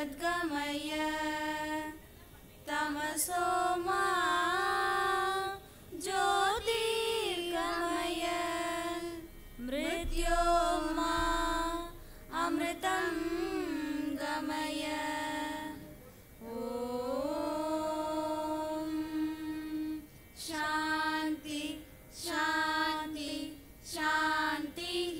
सद्गमय तमसो मा ज्योतिर्गमय मृत्योर्मा अमृतं गमय। ॐ शान्ति शान्ति शान्तिः।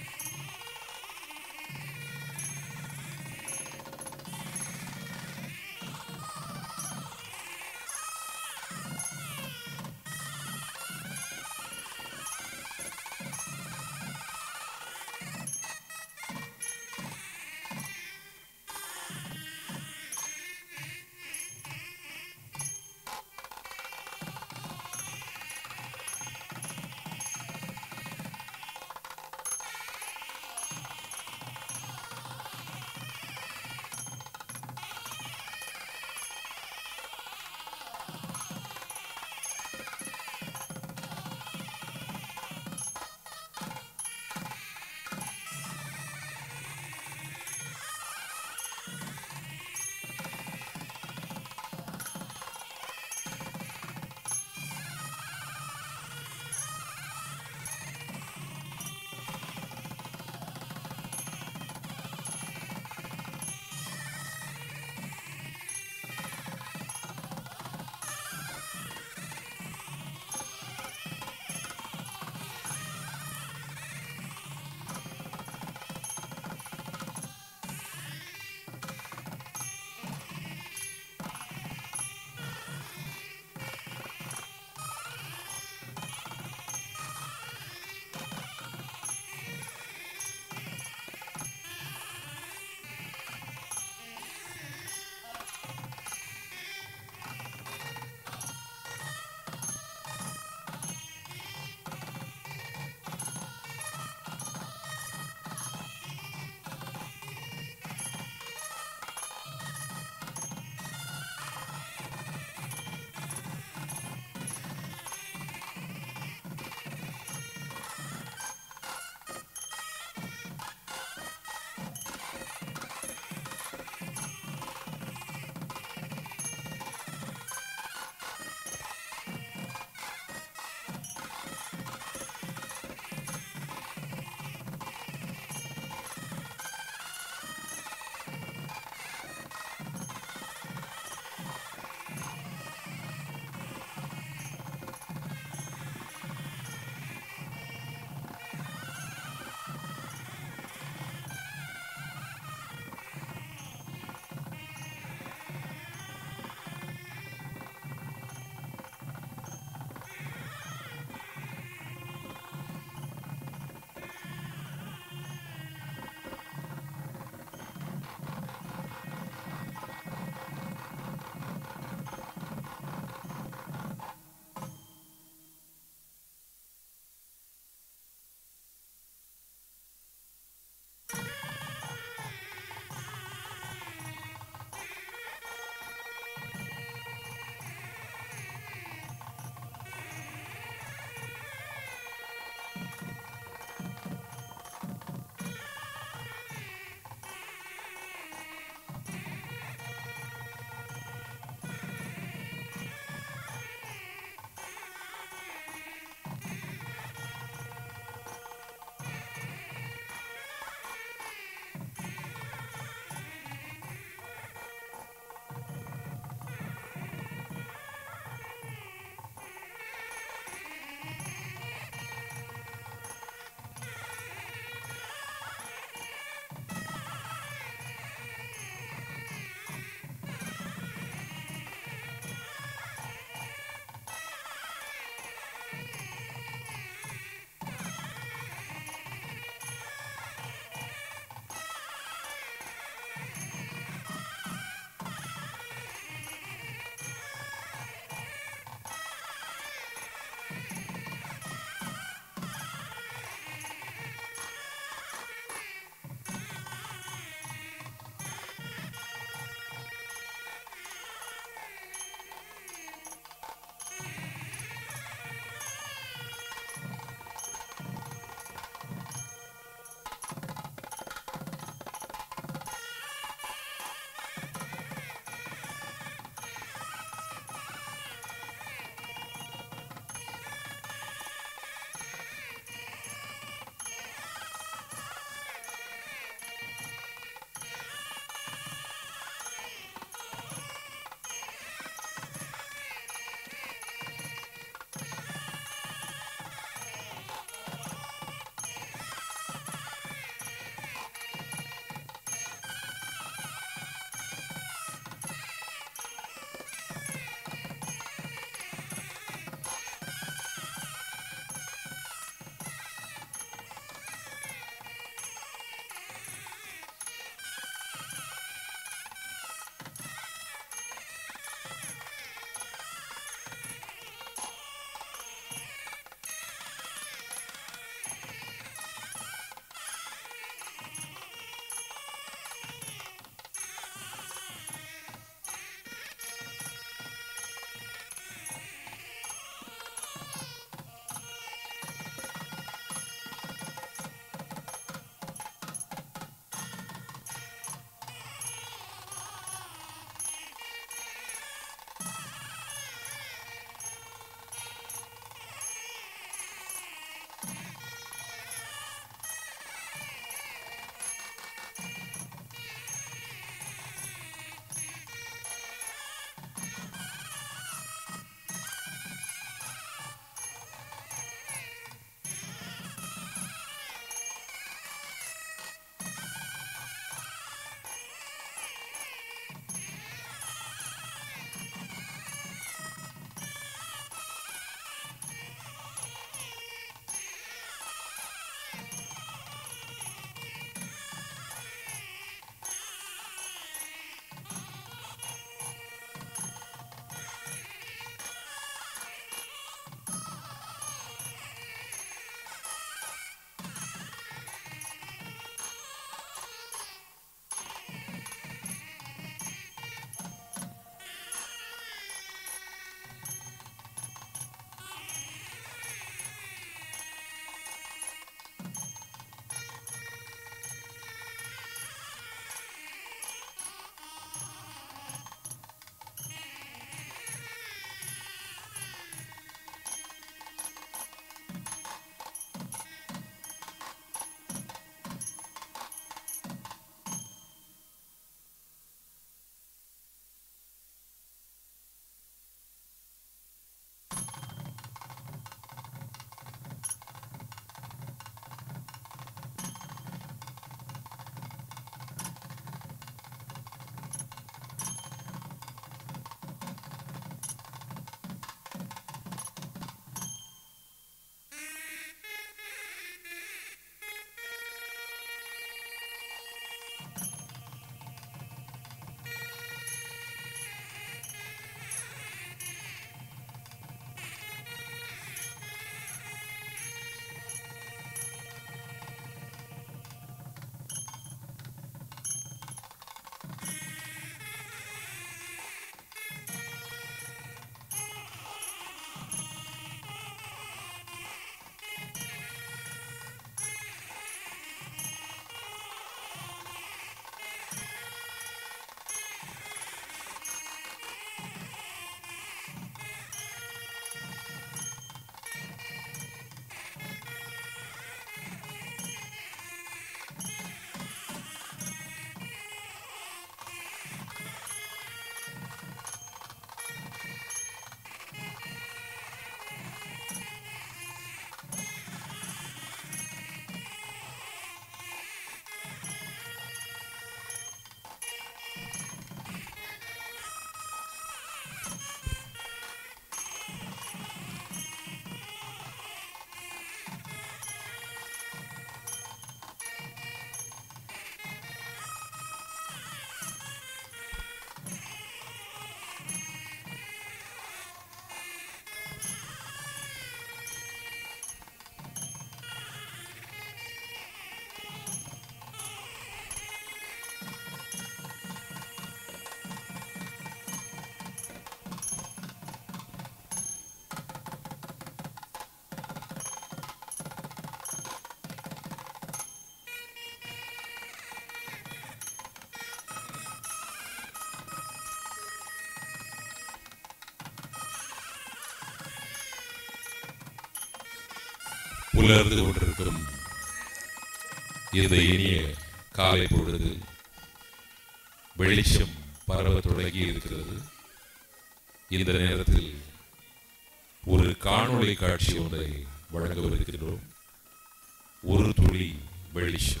புலர்ந்து கொண்டிருக்கும் இந்த இனிய காலை பொழுது வெளிச்சம் பரவ தொடங்கி இருக்கிறது. இந்த நேரத்தில் ஒரு காணொளி காட்சி ஒன்றை வழங்கவிருக்கிறோம். ஒரு துளி வெளிச்சம்.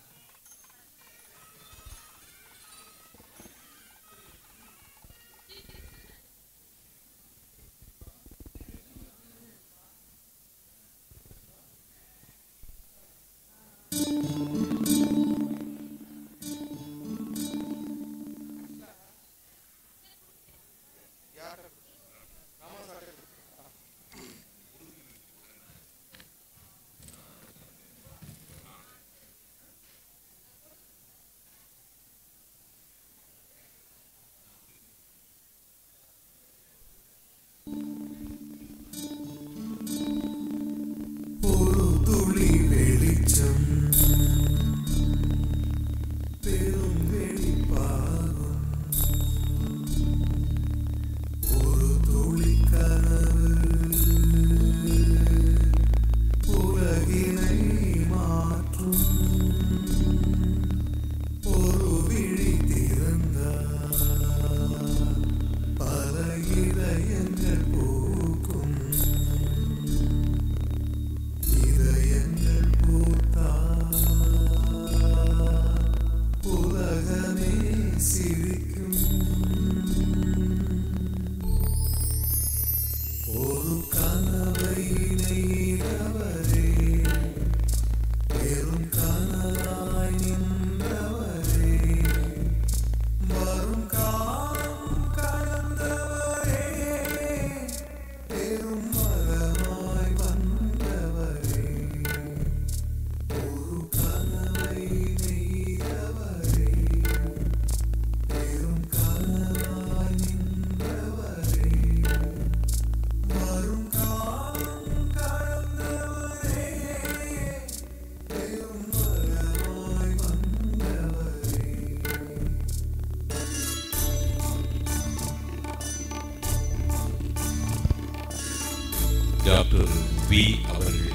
டாக்டர் வி அவர்கள்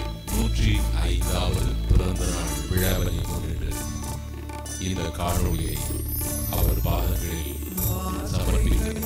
105வது பிறந்த நாள் விழாவினை முன்னிட்டு இந்த காணொளியை அவர் பாதங்களில் சமர்ப்பிக்கிறார்.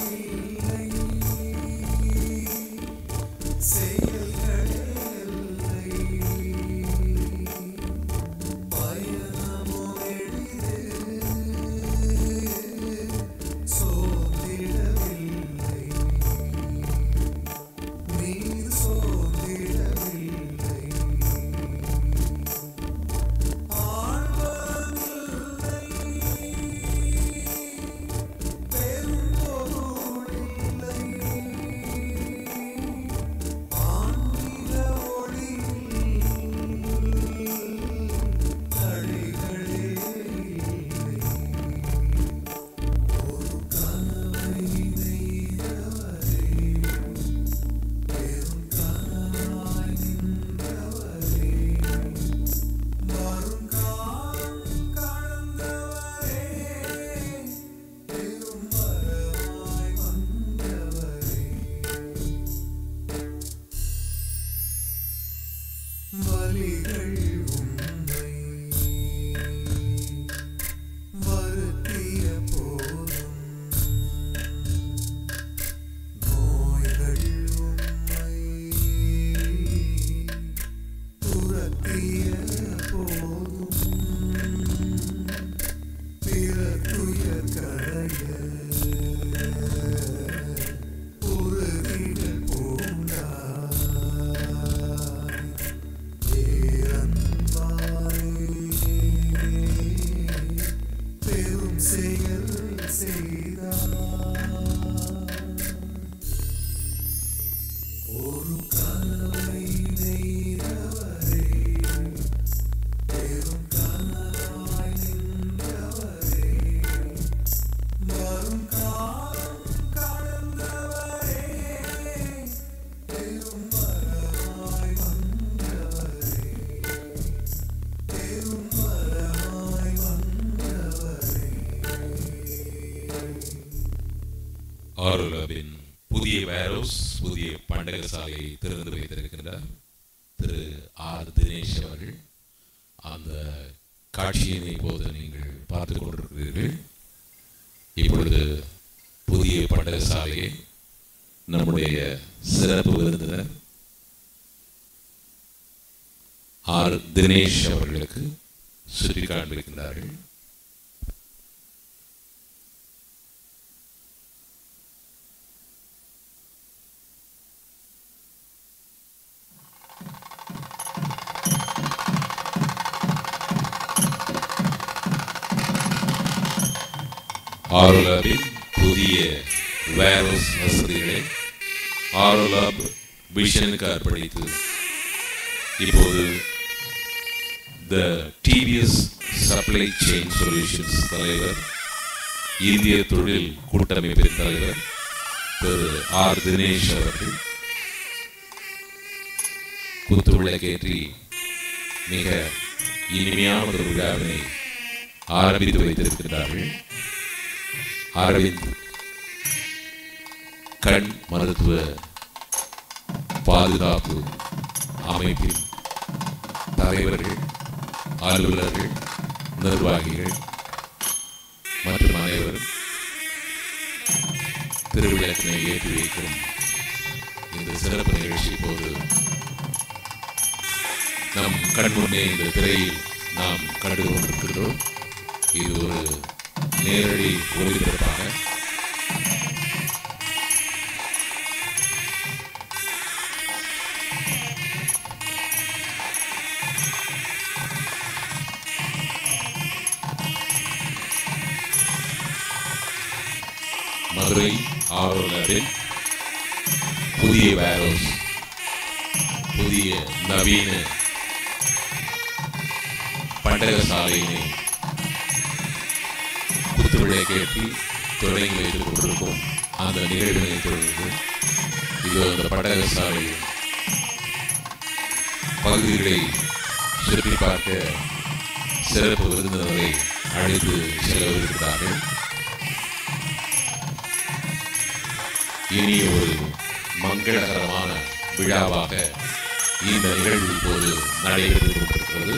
ஆரோலாவின் புதிய வேரோஸ் புதிய பண்டக சாலையை திறந்து வைத்திருக்கின்றார். திரு ஆர் தினேஷ் அவர்கள் அந்த காட்சியினை இப்போது நீங்கள் பார்த்து கொண்டிருக்கிறீர்கள். இப்பொழுது புதிய பண்டகசாலையை நம்முடைய சிறப்பு விருந்தினர் ஆர் தினேஷ் அவர்களுக்கு சுற்றி காண்பிக்கின்றார்கள். ஆரோலாபின் புதிய வேர்ஹவுஸ் வசதிகளை ஆரோலாப் விஷனுக்கு அர்ப்பணித்து இப்போது the TVS supply chain solutions தலைவர், இந்திய தொழில் கூட்டமைப்பின் தலைவர் திரு ஆர் தினேஷ் அவர்கள் குத்துவிளக்கேற்றி மிக இனிமையான ஒரு விழாவினை ஆரம்பித்து வைத்திருக்கிறார்கள். அரவிந்த் கண் மருத்துவ பாதுகாப்பு அமைப்பின் தலைவர்கள், அலுவலர்கள், நிர்வாகிகள் மற்றும் அனைவரும் திருவிளக்கினை ஏற்றி வைக்கும் இந்த சிறப்பு நிகழ்ச்சி போது நம் கண் முன்னே இந்த திரையில் நாம் கண்டு கொண்டிருக்கிறோம். இது ஒரு நேரடி ஒளிபரப்பாக மதுரை ஆரோலாபின் புதிய வேர்ஹவுஸ், புதிய நவீன பண்டகசாலையினை குத்துவிளக்கேற்றி தொடங்கி வைத்துக் கொண்டிருக்கும் அந்த நிகழ்வினை தொடர்ந்து இது அந்த பண்டகசாலையின் பகுதிகளை சுற்றி பார்க்க சிறப்பு விருந்தினரை அழைத்து செலவிருக்கிறார்கள். இனி ஒரு மங்களகரமான விழாவாக இந்த நிகழ்வு இப்போது நடைபெற்றுக் கொண்டிருக்கிறது.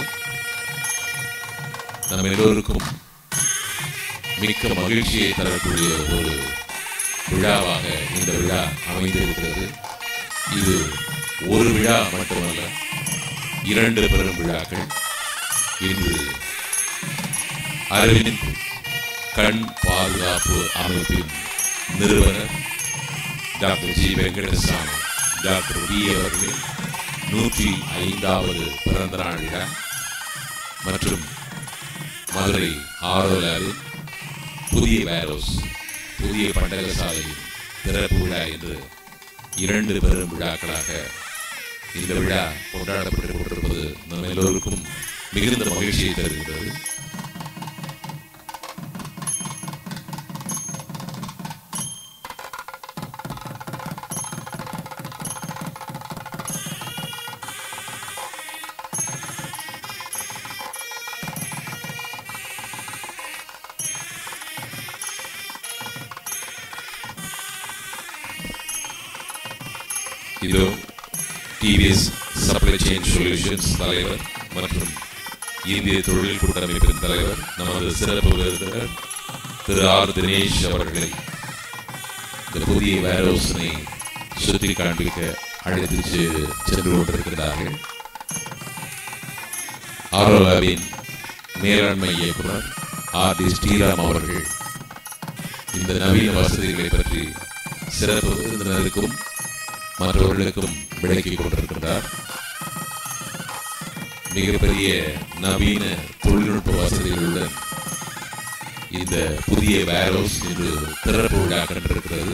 நம் எல்லோருக்கும் மிக்க மகிழ்ச்சியை தரக்கூடிய ஒரு விழாவாக இந்த விழா அமைந்திருக்கிறது. இது ஒரு விழா மட்டுமல்ல, 2 பெரும் விழாக்கள். இன்று அரவிந்த் கண் பாதுகாப்பு அமைப்பின் நிறுவனர் doctor G Venkataswamy doctor V அவர்களின் 105வது பிறந்த நாள் விழா மற்றும் மதுரை ஆரோலாவின் புதிய வேர்ஹவுஸ், புதிய பண்டகசாலையின் திறப்பு விழா என்று 2 பெரும் விழாக்களாக இந்த விழா கொண்டாடப்பட்டுக் கொண்டிருப்பது நம் எல்லோருக்கும் மிகுந்த மகிழ்ச்சியை தருகிறது. இதோ டிவிஎஸ் சப்ளை செயின் சொல்யூஷன்ஸ் தலைவர் மற்றும் இந்திய தொழில் கூட்டமைப்பின் தலைவர் நமது சிறப்பு விருந்தினர் திரு ஆர் தினேஷ் அவர்களை இந்த புதிய வேர்ஹவுஸினை சுற்றி காண்பிக்க அழைத்து சென்று கொண்டிருக்கிறார்கள். ஆரோலாவின் மேலாண்மை இயக்குனர் ஆர் டி ஸ்ரீராம் அவர்கள் இந்த நவீன வசதிகளை பற்றி சிறப்பு விருந்தினருக்கும் மற்றவர்களுக்கும் விளக்கிக் கொண்டிருக்கிறார். மிகப்பெரிய நவீன தொழில்நுட்ப வசதிகளுடன் இந்த புதிய வேர்ஹவுஸ் இன்று திறப்பு விழா கண்டிருக்கிறது.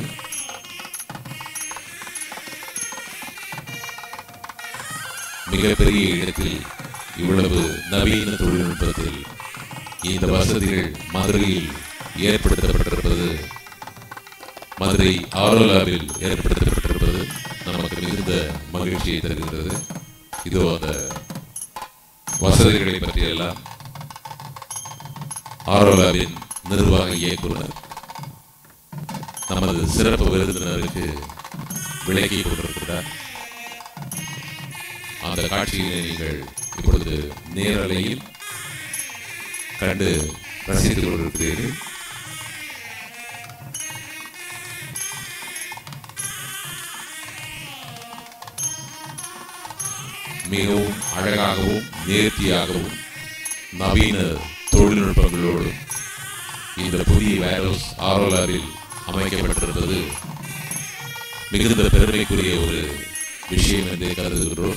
மிகப்பெரிய இடத்தில் இவ்வளவு நவீன தொழில்நுட்பத்தில் இந்த வசதிகள் மதுரையில் ஏற்படுத்தப்பட்டிருப்பது, மதுரை ஆரோலாவில் ஏற்படுத்தப்பட்டிருப்பது நமக்கு மிகுந்த மகிழ்ச்சியை தருகிறது. இதோ அந்த வசதிகளை பற்றியெல்லாம் ஆரோலாவின் நிர்வாக இயக்குனர் நமது சிறப்பு விருந்தினருக்கு விளக்கி கொண்டிருக்கிறார். அந்த காட்சியினை நீங்கள் இப்பொழுது நேரலையில் கண்டு ரசித்துக் கொண்டிருக்கிறீர்கள். மிகவும் அழகாகவும் நேர்த்தியாகவும் நவீன தொழில்நுட்பங்களோடு இந்த புதிய வேர்ஹவுஸ் ஆரோலாவில் அமைக்கப்பட்டிருப்பது மிகுந்த பெருமைக்குரிய ஒரு விஷயம் என்று கருதுகிறோம்.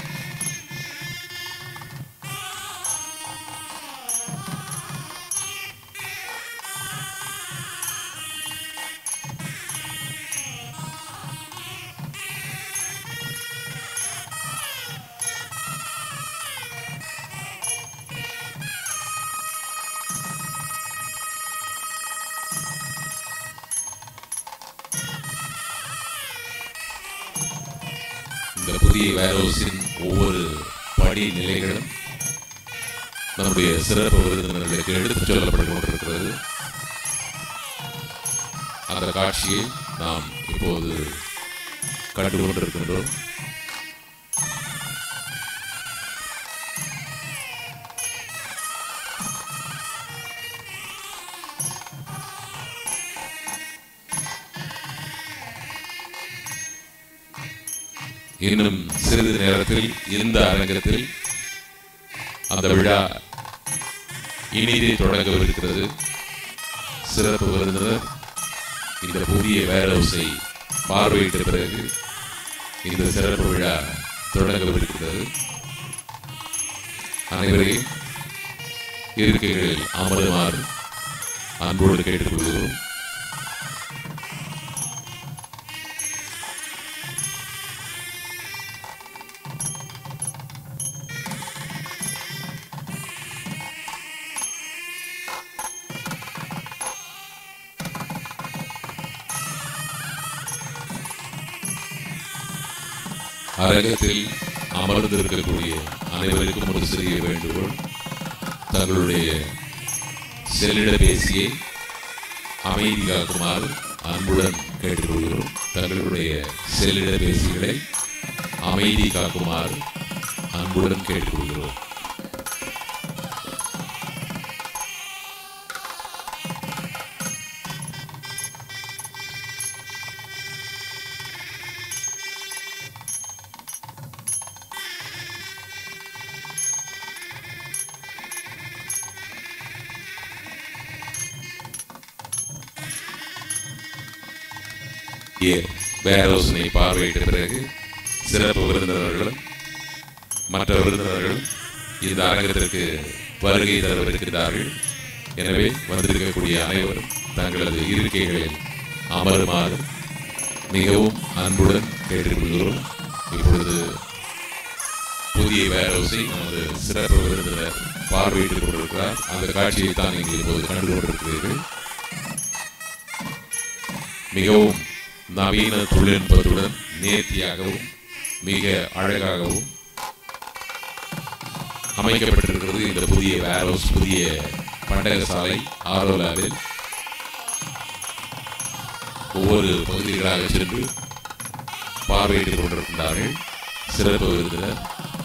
இந்த புதிய வேர்ஹவுஸின் ஒவ்வொரு படி நிலைகளும் நம்முடைய சிறப்பு விருந்தினர்களுக்கு எடுத்துச் சொல்லப்பட்டு கொண்டிருக்கிறது. அந்த காட்சியை நாம் இப்போது கண்டு கொண்டிருக்கின்றோம். இன்னும் சிறிது நேரத்தில் இந்த அரங்கத்தில் அந்த விழா இனிதே தொடங்கவிருக்கிறது. சிறப்பு விருந்தினர் இந்த புதிய வேர்ஹவுஸை பார்வையிட்ட பிறகு இந்த சிறப்பு விழா தொடங்கவிருக்கிறது. அனைவரையும் இருக்கைகளில் அமருமாறு அன்போடு கேட்டுக்கொள்கிறோம். அரங்கத்தில் அமர்ந்திருக்கக்கூடிய அனைவருக்கும் ஒரு சிறிய வேண்டுகோள். தங்களுடைய செல்லிடப்பேசியை அமைதி காக்குமாறு அன்புடன் கேட்டுக்கொள்கிறோம். தங்களுடைய செல்லிடப்பேசிகளை அமைதி காக்குமாறு அன்புடன் கேட்டுக்கொள்கிறோம். வேர்ஹவுஸினை பார்வையிட்ட பிறகு சிறப்பு விருந்தினர்களும் மற்ற விருந்தினர்களும் இந்த அரங்கத்திற்கு வருகை தரவிருக்கிறார்கள். எனவே வந்திருக்கக்கூடிய அனைவரும் தங்களது இருக்கைகளில் அமருமாறு மிகவும் அன்புடன் கேட்டுக்கொள்கிறோம். இப்பொழுது புதிய வேர்ஹவுஸை நமது சிறப்பு விருந்தினர் பார்வையிட்டுக் கொண்டிருக்கிறார். அந்த காட்சியை தான் நீங்கள் இப்போது கண்டு கொண்டிருக்கிறீர்கள். மிகவும் நவீன தொழில்நுட்பத்துடன் நேர்த்தியாகவும் மிக அழகாகவும் அமைக்கப்பட்டிருக்கிறது இந்த புதிய வேர்ஹவுஸ். புதிய பண்டகசாலை ஆரோலாவில் ஒவ்வொரு பகுதிகளாக சென்று பார்வையிட்டுக் கொண்டிருக்கின்றார்கள் சிறப்பு விருந்தினர்.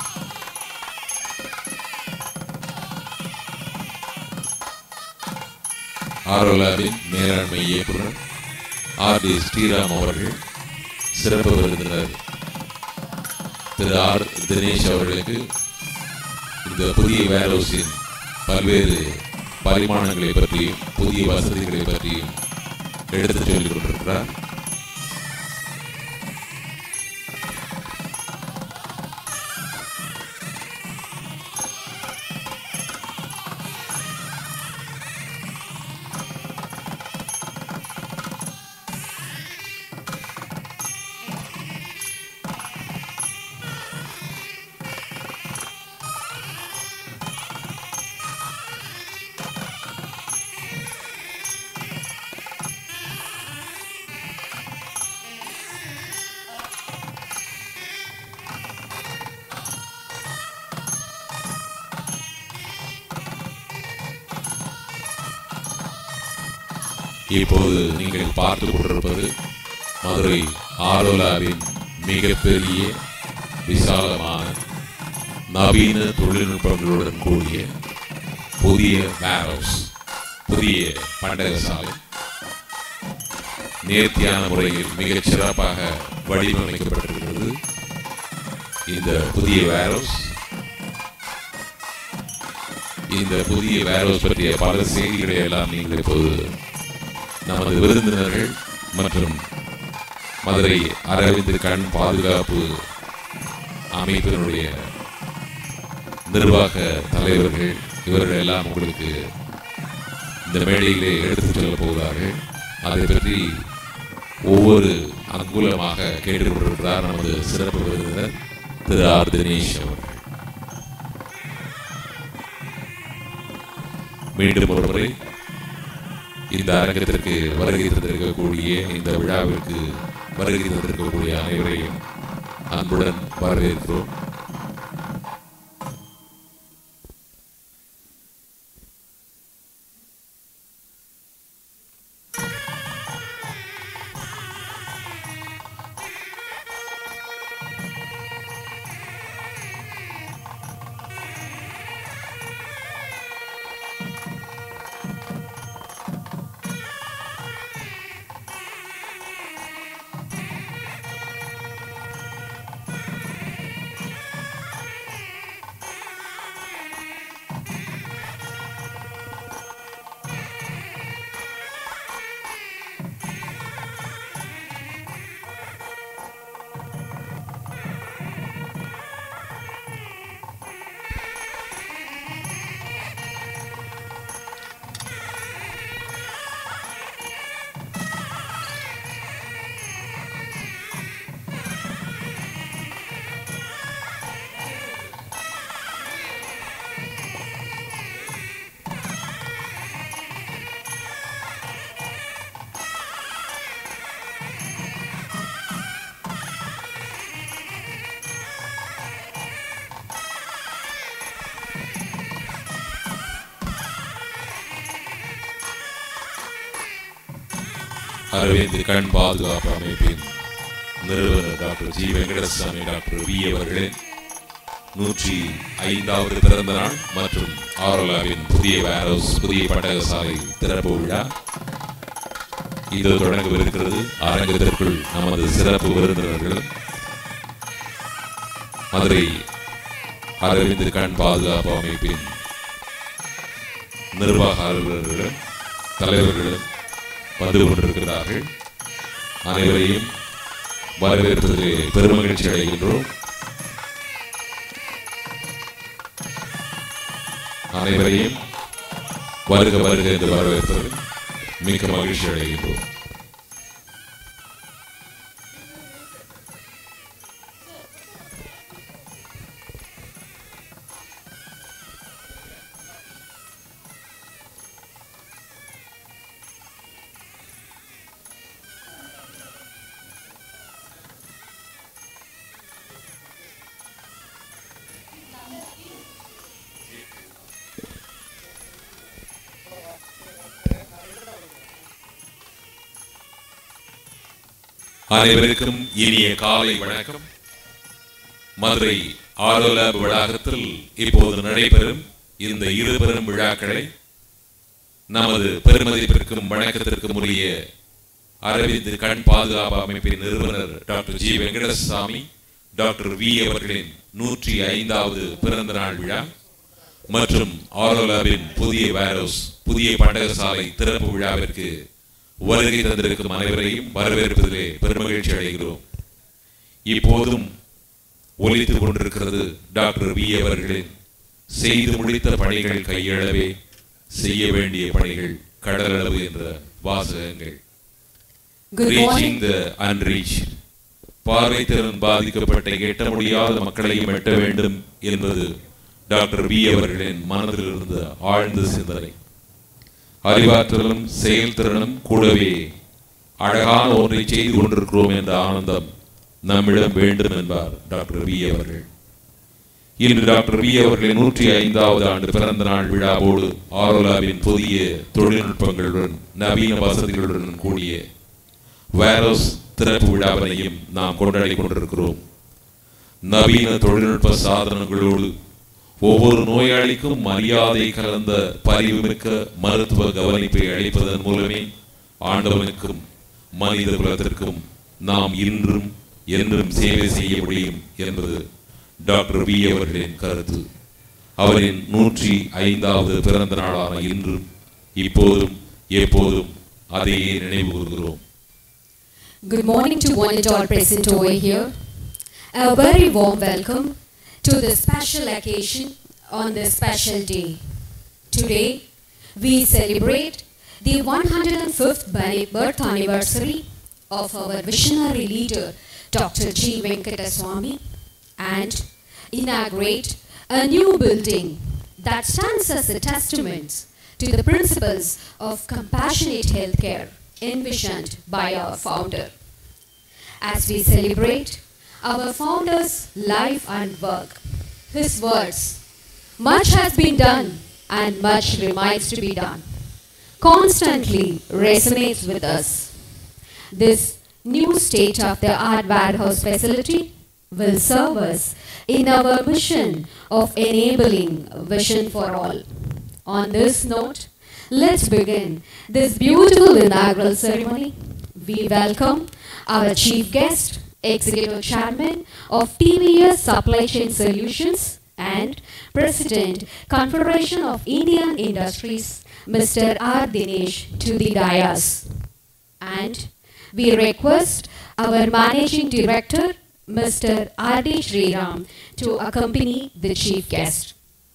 ஆரோலாவின் மேலாண்மை இயக்குனர் ஆர் டி ஸ்ரீராம் அவர்கள் சிறப்பு விருந்தினர் திரு ஆர் தினேஷ் அவர்களுக்கு இந்த புதிய வேர்ஹவுஸின் பல்வேறு பரிமாணங்களை பற்றியும் புதிய வசதிகளை பற்றியும் எடுத்துச் சொல்லிக் கொண்டிருக்கிறார். இப்போது நீங்கள் பார்த்து கொண்டிருப்பது மதுரை ஆரோலாவின் மிகப்பெரிய விசாலமான நவீன தொழில்நுட்பங்களுடன் கூடிய புதிய வேர்ஹவுஸ், புதிய பண்டக சாலை நேர்த்தியான முறையில் மிகச் சிறப்பாக வடிவமைக்கப்பட்டிருக்கிறது. இந்த புதிய வேர்ஹவுஸ் பற்றிய பல செய்திகளை எல்லாம் நீங்கள் இப்போது நமது விருந்தினர்கள் மற்றும் மதுரை அரவிந்த் கண் பாதுகாப்பு அமைப்பினுடைய நிர்வாக தலைவர்கள் இவர்கள் எல்லாம் உங்களுக்கு இந்த மேடையிலே எடுத்துச் செல்ல போகிறார்கள். அதை பற்றி ஒவ்வொரு அங்குலமாக கேட்டுக்கொண்டிருக்கிறார் நமது சிறப்பு விருந்தினர் திரு ஆர் தினேஷ் அவர்கள். மீண்டும் ஒருமுறை இந்த அரங்கத்திற்கு வருகை தந்திருக்கக்கூடிய, இந்த விழாவிற்கு வருகை தந்திருக்கக்கூடிய அனைவரையும் அன்புடன் வரவேற்கிறோம். அரவிந்த் கண் பாதுகாப்பு அமைப்பின் நிறுவனர் doctor G Venkataswamy doctor V அவர்களின் 105வது பிறந்த நாள் மற்றும் ஆரோலாவின் புதிய வேர்ஹவுஸ், புதிய பண்டக சாலை திறப்பு விழா இது தொடங்கவிருக்கிறது. அரங்கத்திற்குள் நமது சிறப்பு விருந்தினர்களும் மதுரை அரவிந்த் கண் பாதுகாப்பு அமைப்பின் நிர்வாக அலுவலர்களும் தலைவர்களும் வந்து கொண்டிருக்கிறார்கள். அனைவரையும் வரவேற்பதில் பெருமகிழ்ச்சி அடைகின்றோம். அனைவரையும் வருக வருக என்று வரவேற்பதில் மிக்க மகிழ்ச்சி அடைகின்றோம். அனைவருக்கும் இனிய காலை வணக்கம். மதுரை ஆரோலாப் வளாகத்தில் இப்போது நடைபெறும் இந்த இரு பெரும் விழாக்களை நமது பெருமதிப்பிற்கும் வணக்கத்திற்கும் உரிய அரவிந்த் கண் பாதுகாப்பு அமைப்பின் நிறுவனர் doctor G Venkataswamy doctor V அவர்களின் 105வது பிறந்த நாள் விழா மற்றும் ஆரோலாவின் புதிய வேர்ஹவுஸ், புதிய பண்டக சாலை திறப்பு விழாவிற்கு வருகை தந்திருக்கும் அனைவரையும் வரவேற்பதிலே பெருமகிழ்ச்சி அடைகிறோம். இப்போதும் ஒலித்துக் கொண்டிருக்கிறது டாக்டர் வி அவர்களின் செய்து முடித்த பணிகள் கையளவே, செய்ய வேண்டிய பணிகள் கடலளவு என்ற வாசகங்கள். Reaching the unreached, பார்வை திறன் பாதிக்கப்பட்ட எட்ட முடியாத மக்களையும் எட்ட வேண்டும் என்பது டாக்டர் வி அவர்களின் மனதில் இருந்த ஆழ்ந்த சிந்தனை. அறிவாற்றலும் செயல்திறனும் கூடவே அழகான ஒன்றை செய்து கொண்டிருக்கிறோம் என்ற ஆனந்தம் நம்மிடம் வேண்டும் என்பார் டாக்டர் வி அவர்கள். இன்று டாக்டர் வி அவர்களின் 105வது ஆண்டு பிறந்த நாள் விழாவோடு ஆரோலாவின் புதிய தொழில்நுட்பங்களுடன் நவீன வசதிகளுடன் கூடிய வேர்ஹவுஸ் திறப்பு விழாவினையும் நாம் கொண்டாடி கொண்டிருக்கிறோம். நவீன தொழில்நுட்ப சாதனங்களோடு ஒவ்வொரு நோயாளிக்கும் மரியாதை கலந்த பரிவுமிக்க மருத்துவ கவனிப்பை அளிப்பதன் மூலமே ஆண்டவனுக்கும் மனித குலத்திற்கும் நாம் இன்றும் என்றும் சேவை செய்ய முடியும் என்பது டாக்டர் பி அவர்களின் கருத்து. அவரின் 105வது பிறந்த நாளான இன்றும் இப்போதும் எப்போதும் அதையே நினைவு கூறுகிறோம். Good morning to one and all present over here. A very warm welcome to this special occasion on this special day. Today we celebrate the 105th birth anniversary of our visionary leader Dr. G. Venkataswamy and inaugurate a new building that stands as a testament to the principles of compassionate healthcare envisioned by our founder. As we celebrate our founder's life and work, his words, "Much has been done and much remains to be done," constantly resonates with us. This new state-of-the-art warehouse facility will serve us in our mission of enabling vision for all. On this note, let's begin this beautiful inaugural ceremony. We welcome our chief guest, Executive Chairman of TVS Supply Chain Solutions and President, Confederation of Indian Industries, Mr. R. Dinesh, to the dais. And we request our Managing Director, Mr. R.D. Sriram, to accompany the chief guest.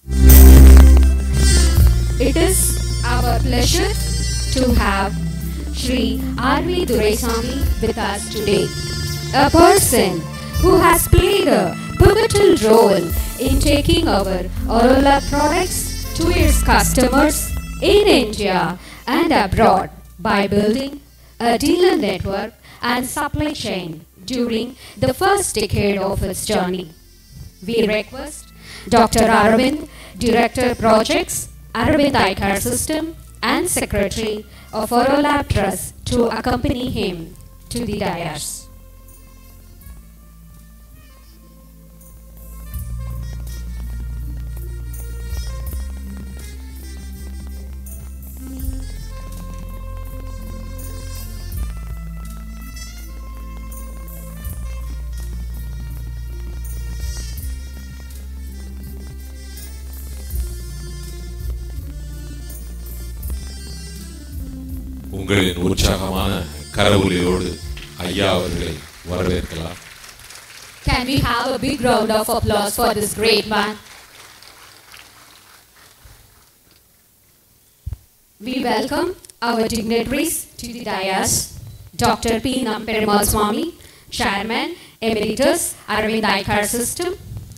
It is our pleasure to have Shri R.V. Duraisamy with us today, a person who has played a pivotal role in taking our Aurolab products to its customers in India and abroad by building a dealer network and supply chain during the first decade of its journey. We request Dr. Arvind, Director Projects, Arvind Eye Care System and Secretary of Aurolab Trust, to accompany him to the dais. உங்களின் உற்சாகமான கரவொலியோடு ஐயா அவர்களை வரவேற்கலாம். Can we have a big round of applause for this great man? We welcome our dignitaries to the dais. Dr. P. Namperumal Swami, Chairman Emeritus, Arvind Eye Care System.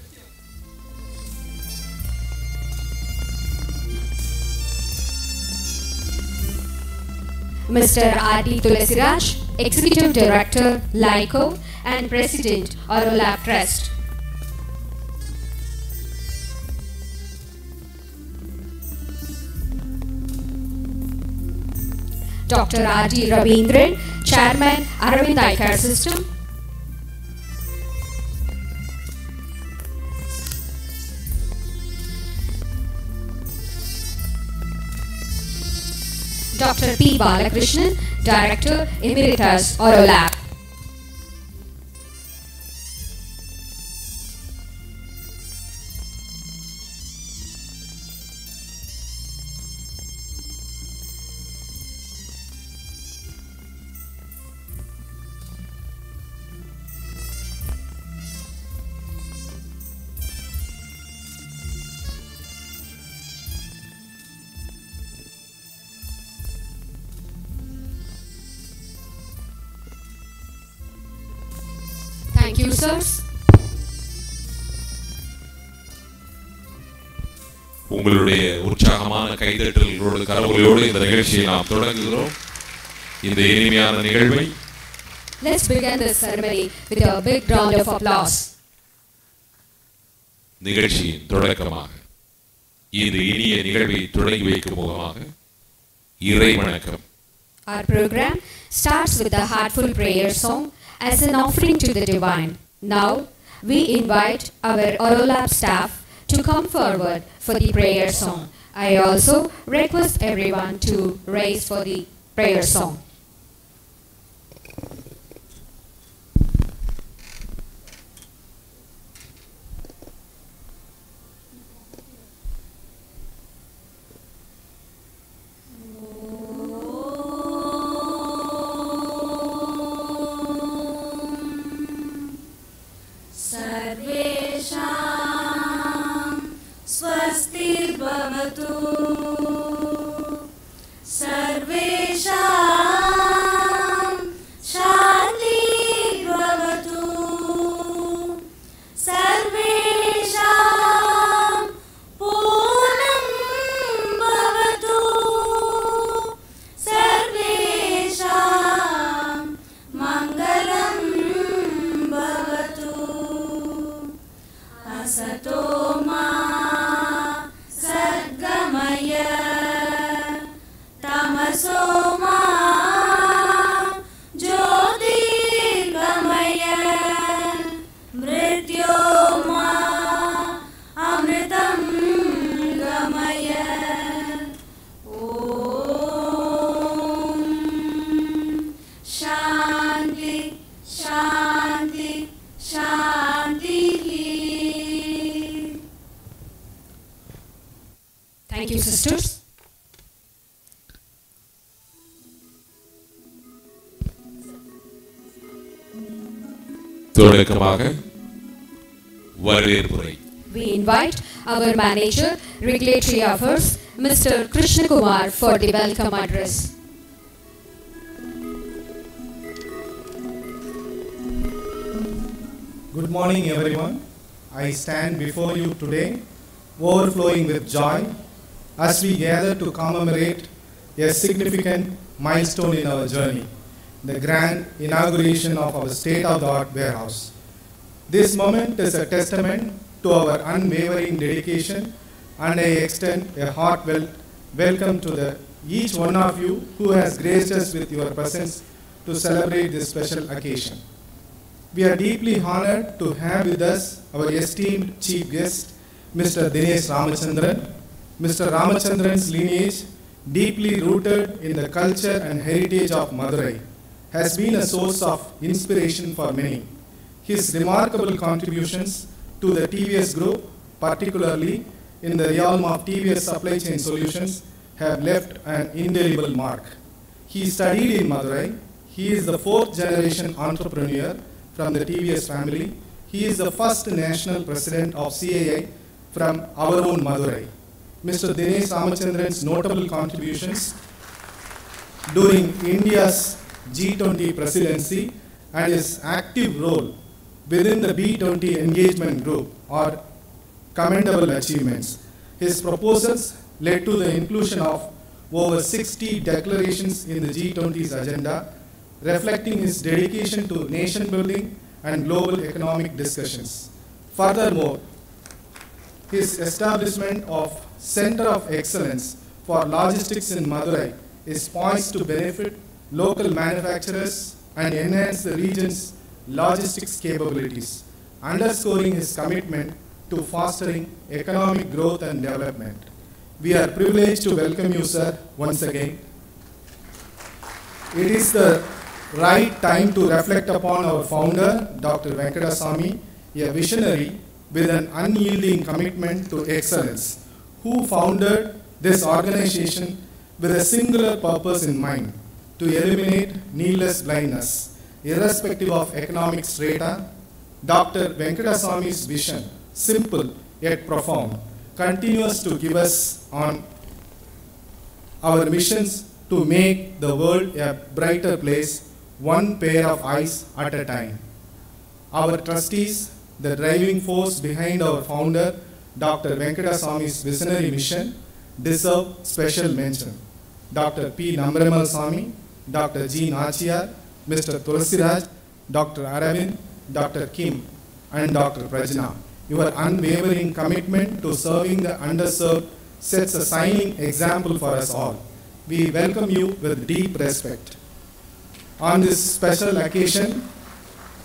Mr. R.D. Tulasiraj, Executive Director, LICO and President, Aurolab Trust. Dr. R.D. Ravindran, Chairman, Aravind Eye Care System. Dr. P. Balakrishnan, Director, Emeritus, Aurolab. Thank you, sirs. உங்களுடைய உற்சாகமான கைதட்டல்களோடு கரவொலியோடு இந்த நிகழ்ச்சியை நாம் தொடங்குகிறோம். இந்த இனிமையான நிகழ்வை Let's begin this ceremony with a big round of applause. நிகழ்ச்சியின் தொடக்கமாக இந்த இனிய நிகழ்வை தொடங்கி வைக்கும் முகமாக இறை வணக்கம். Our program starts with a heartful prayer song as an offering to the divine. Now, we invite our Aurolab staff to come forward for the prayer song. I also request everyone to rise for the prayer song. स्वस्तिर्भवतु सर्वेषां शान्तिर्भवतु सर्वेषां पूर्णं भवतु सर्वेषां मङ्गलं भवतु असतो मा सद्गमय तमसो मा ज्योतिर्गमय मृत्योर्मा अमृतं गमय ॐ शान्ति शान्ति शान्तिः. Thank you, sisters. தொடக்கமாக வரவேற்புரை. We invite our manager, regulatory affairs, Mr. Krishna Kumar, for the welcome address. Good morning, everyone. I stand before you today overflowing with joy as we gather to commemorate a significant milestone in our journey, the grand inauguration of our state-of-the-art warehouse. This moment is a testament to our unwavering dedication, and I extend a heartfelt welcome to each one of you who has graced us with your presence to celebrate this special occasion. We are deeply honored to have with us our esteemed chief guest, Mr. Dinesh Ramachandran. Mr. Ramachandran's lineage, deeply rooted in the culture and heritage of Madurai, has been a source of inspiration for many. His remarkable contributions to the TVS Group, particularly in the realm of TVS supply chain solutions, have left an indelible mark. He studied in Madurai. He is the fourth generation entrepreneur from the TVS family. He is the first national president of CAI from our own Madurai. Mr. Dinesh Ramachandran's notable contributions during India's G20 presidency and his active role within the B20 engagement group are commendable achievements. His proposals led to the inclusion of over 60 declarations in the G20's agenda, reflecting his dedication to nation building and global economic discussions. Furthermore, his establishment of Center of Excellence for Logistics in Madurai is poised to benefit local manufacturers and enhance the region's logistics capabilities, underscoring his commitment to fostering economic growth and development. We are privileged to welcome you, sir, once again. It is the right time to reflect upon our founder, Dr. Venkadasamy, a visionary with an unyielding commitment to excellence, who founded this organization with a singular purpose in mind: to eliminate needless blindness. Irrespective of economic strata, Dr. Venkataswamy's vision, simple yet profound, continues to give us on our missions to make the world a brighter place, one pair of eyes at a time. Our trustees, the driving force behind our founder, Dr. Venkataswamy's visionary mission, deserve special mention. Dr. P. Nambramal Swami, Dr. G. Nachiyar, Mr. Tulasiraj, Dr. Aravind, Dr. Kim, and Dr. Prajna. Your unwavering commitment to serving the underserved sets a shining example for us all. We welcome you with deep respect. On this special occasion,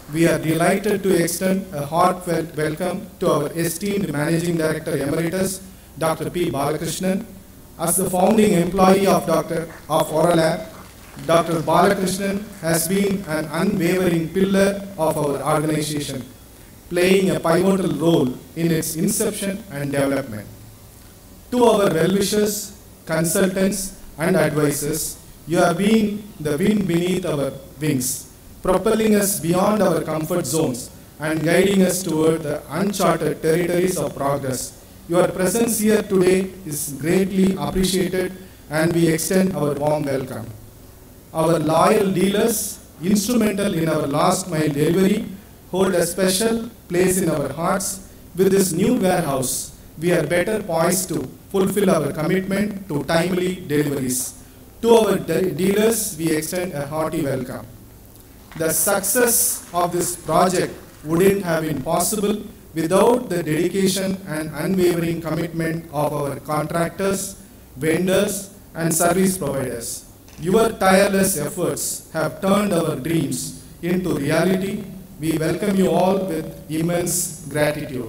we are delighted to extend a heartfelt welcome to our esteemed Managing Director Emeritus, Dr. P. Balakrishnan. As the founding employee of Aurolab, Dr. Balakrishnan has been an unwavering pillar of our organization, playing a pivotal role in its inception and development. To our well-wishers, consultants, and advisors, you have been the wind beneath our wings, propelling us beyond our comfort zones and guiding us toward the uncharted territories of progress. Your presence here today is greatly appreciated, and we extend our warm welcome. Our loyal dealers, instrumental in our last mile delivery, hold a special place in our hearts. With this new warehouse, we are better poised to fulfill our commitment to timely deliveries. To our dealers, we extend a hearty welcome. The success of this project wouldn't have been possible without the dedication and unwavering commitment of our contractors, vendors, and service providers. Your tireless efforts have turned our dreams into reality. We welcome you all with immense gratitude.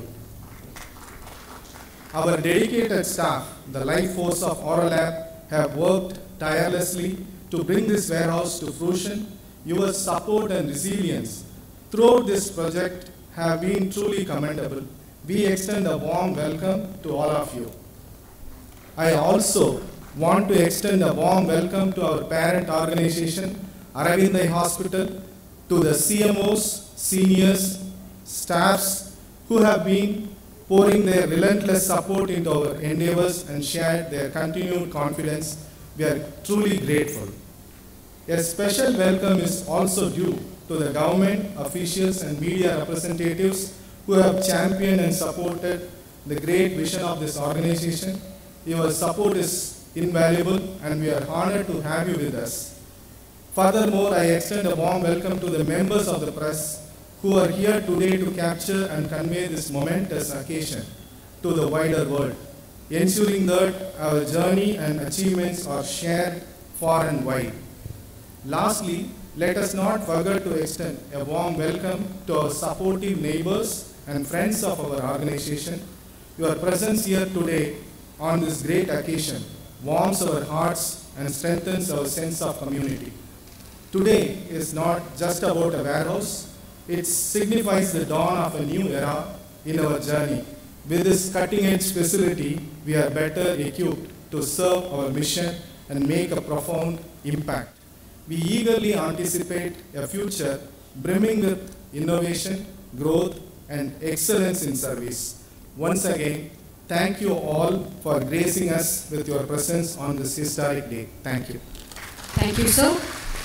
Our dedicated staff, the life force of Aurolab, have worked tirelessly to bring this warehouse to fruition. Your support and resilience throughout this project have been truly commendable. We extend a warm welcome to all of you. I also want to extend a warm welcome to our parent organization, Aravindai Hospital, to the CMOs, seniors, staffs who have been pouring their relentless support into our endeavors and shared their continued confidence. We are truly grateful. A special welcome is also due to the government, officials, and media representatives who have championed and supported the great vision of this organization. Your support is invaluable, and we are honored to have you with us. Furthermore, I extend a warm welcome to the members of the press who are here today to capture and convey this momentous occasion to the wider world, ensuring that our journey and achievements are shared far and wide. Lastly, let us not forget to extend a warm welcome to our supportive neighbors and friends of our organization. Your presence here today on this great occasion warms our hearts and strengthens our sense of community. Today is not just about a warehouse, it signifies the dawn of a new era in our journey. With this cutting-edge facility, we are better equipped to serve our mission and make a profound impact. We eagerly anticipate a future brimming with innovation, growth, and excellence in service. Once again, thank you all for gracing us with your presence on this historic day. Thank you. Thank you, sir.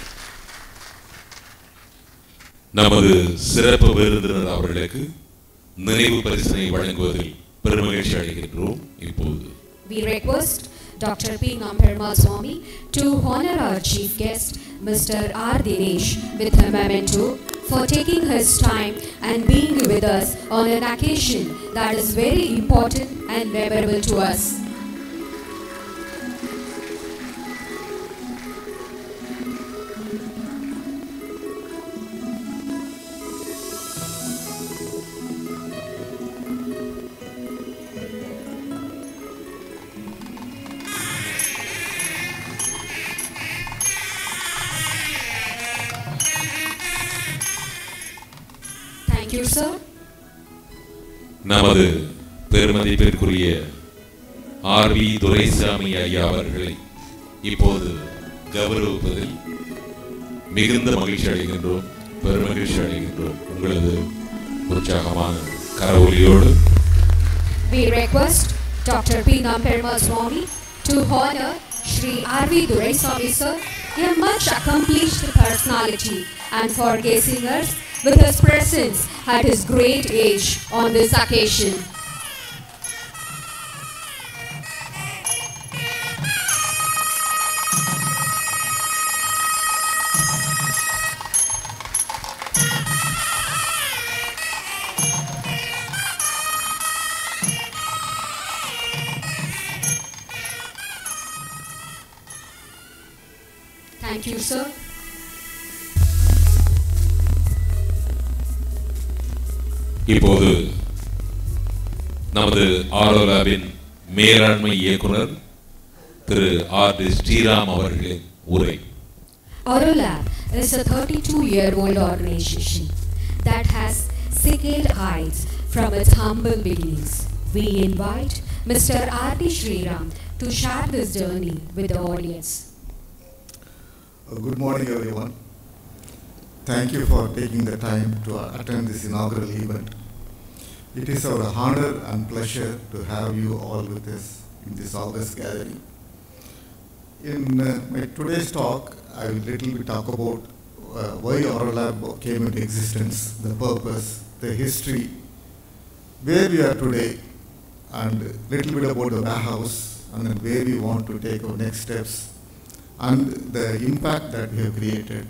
நமது சிறப்பு விருந்தினர் அவர்களுக்கு நினைவு பரிசினை வழங்குவதில் பெருமகிழ்ச்சி அடைகின்றோம். இப்போது we request Dr. P. Namperma Swami to honor our chief guest, Mr. R. Dinesh, with a memento for taking his time and being with us on an occasion that is very important and memorable to us. Thank you, sir. நமது பெருமதிப்பிற்குரிய RV. Duraisamy ஐயா அவர்களை இப்போது கௌரவிப்பதில் மிகுந்த மகிழ்ச்சி அடைகின்றோம், பெருமகிழ்ச்சி அடைகின்றோம். உங்களது உற்சாகமான கரவொலியோடு We request Dr. P. Namperma Swami to honor Shri R.V. Doraiswamy sir, a much accomplished personality, and for gracing us with his presence at his great age on this occasion. Thank you, sir. இப்போது நமது ஆரோலாவின் மேலாண்மை இயக்குனர் திரு R Sriram அவர்களின் உரை. Aurolab is a 32-year-old organization that has scaled heights from its humble beginnings. We invite Mr. R.D. Sriram to share this journey with the audience. Good morning, everyone. Thank you for taking the time to attend this inaugural event. It is our honor and pleasure to have you all with us in this August gathering. In my today's talk, I will little bit talk about why Aurolab came into existence, the purpose, the history, where we are today, and little bit about the warehouse, and then where we want to take our next steps, and the impact that we have created.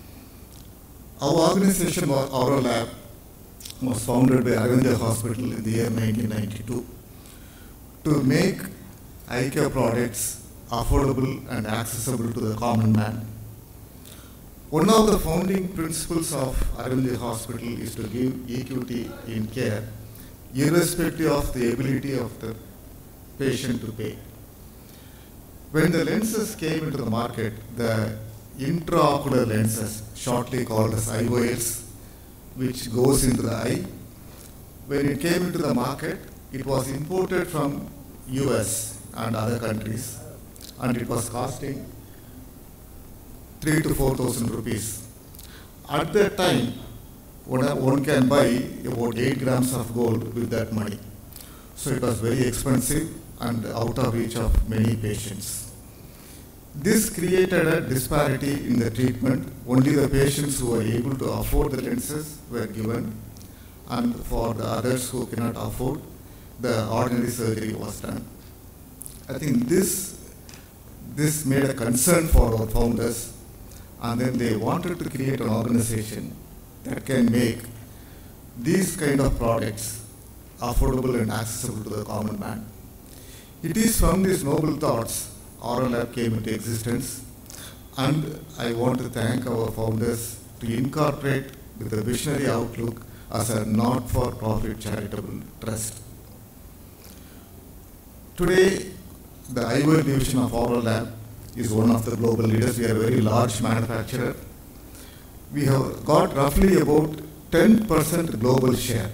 Our organization, Aurolab, was founded by Arvind Hospital in the year 1992 to make eye care products affordable and accessible to the common man. One of the founding principles of Arvind Hospital is to give equity in care, irrespective of the ability of the patient to pay. When the lenses came into the market, the intraocular lenses, shortly called as IOLs, which goes into the eye, when it came into the market, it was imported from US and other countries, and it was costing 3,000 to 4,000 rupees. At that time, one can buy about 8 grams of gold with that money. So it was very expensive and out of reach of many patients. This created a disparity in the treatment. Only the patients who were able to afford the lenses were given, and for the others who cannot afford, the ordinary surgery was done. I think this made a concern for our founders, and then they wanted to create an organization that can make these kind of products affordable and accessible to the common man. It is from these noble thoughts Aurolab came into existence, and I want to thank our founders to incorporate with a visionary outlook as a not-for-profit charitable trust. Today, the eyewear division of Aurolab is one of the global leaders. We are a very large manufacturer. We have got roughly about 10% global share.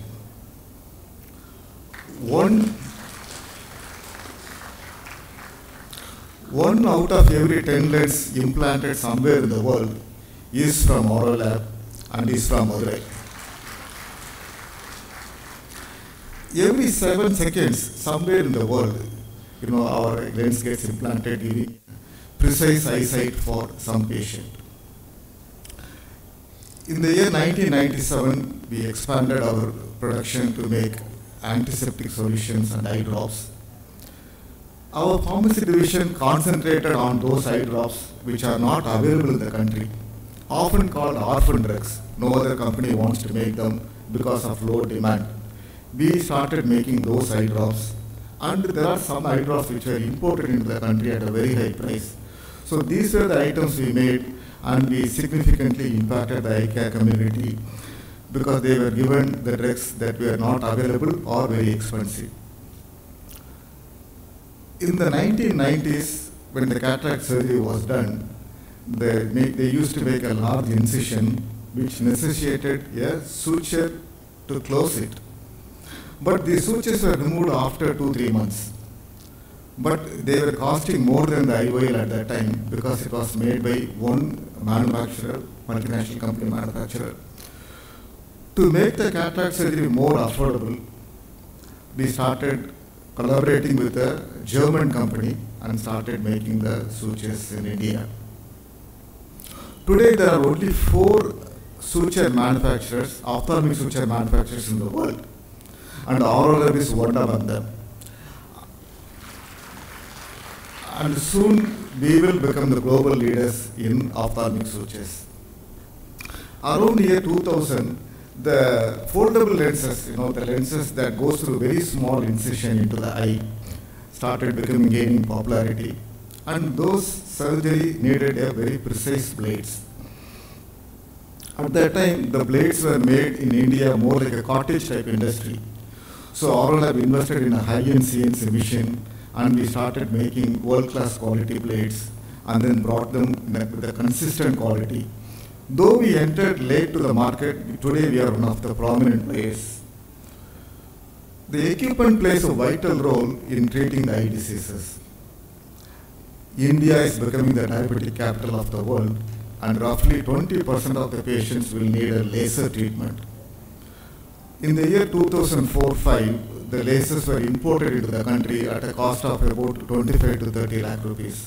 One out of every 10 lens implanted somewhere in the world is from Aurolab and is from Madurai. Every 7 seconds, somewhere in the world, our lens gets implanted, giving precise eyesight for some patient. In the year 1997, we expanded our production to make antiseptic solutions and eye drops. Our pharmacy division concentrated on those eye drops which are not available in the country, often called orphan drugs. No other company wants to make them because of low demand. We started making those eye drops, and there are some eye drops which were imported into the country at a very high price. So these were the items we made, and we significantly impacted the eye care community because they were given the drugs that were not available or very expensive. In the 1990s, when the cataract surgery was done, they used to make a large incision which necessitated a suture to close it. But the sutures were removed after 2-3 months. But they were costing more than the IOL at that time because it was made by one manufacturer, multinational company manufacturer. To make the cataract surgery more affordable, we started collaborating with a German company and started making the sutures in India. Today there are only 4 suture manufacturers, ophthalmic suture manufacturers in the world, and Aurolab is one among them. And soon we will become the global leaders in ophthalmic sutures. Around year 2000, the foldable lenses, the lenses that goes through very small incision into the eye, started gaining popularity, and those surgery needed a very precise blades. At that time, the blades were made in India more like a cottage type industry. So Aurolab invested in a high-end CNC machine, and we started making world-class quality blades and then brought them with a consistent quality. Though we entered late to the market, today we are one of the prominent players. The equipment plays a vital role in treating the eye diseases. India is becoming the diabetic capital of the world, and roughly 20% of the patients will need a laser treatment. In the year 2004-05, the lasers were imported into the country at a cost of about 25 to 30 lakh rupees.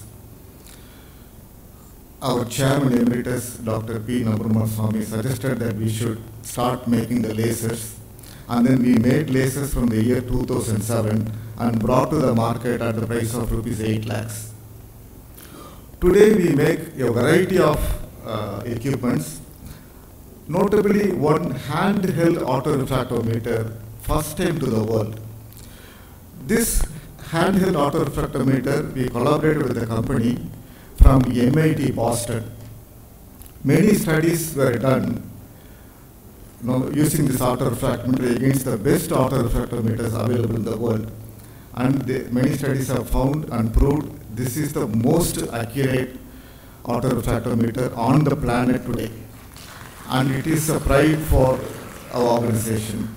Our chairman emeritus, Dr. P. Nabrahma Swami, suggested that we should start making the lasers, and then we made lasers from the year 2007 and brought to the market at the price of rupees 8 lakhs. Today we make a variety of equipments, notably one handheld autorefractometer, first time to the world. This handheld autorefractometer, we collaborated with a company from MIT Boston. Many studies were done using this autorefractometer against the best autorefractometers available in the world. And many studies have found and proved this is the most accurate autorefractometer on the planet today. And it is a pride for our organization.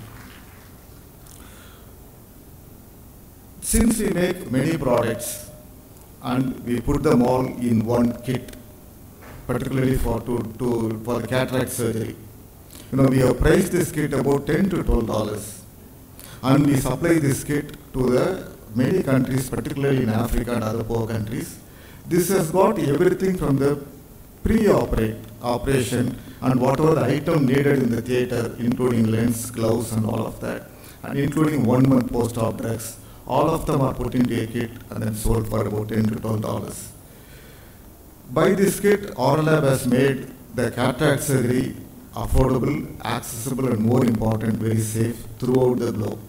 Since we make many products and we put them all in one kit, particularly for the cataract surgery, we have priced this kit about $10 to $12, and we supply this kit to the many countries, particularly in Africa and other poor countries. This has got everything from the pre-operation and whatever the item needed in the theater, including lens, gloves, and all of that, and including 1 month post-op drugs. All of them are put into a kit and then sold for about $10 to $12. By this kit, Aurolab has made the cataract surgery affordable, accessible, and more important, very safe throughout the globe.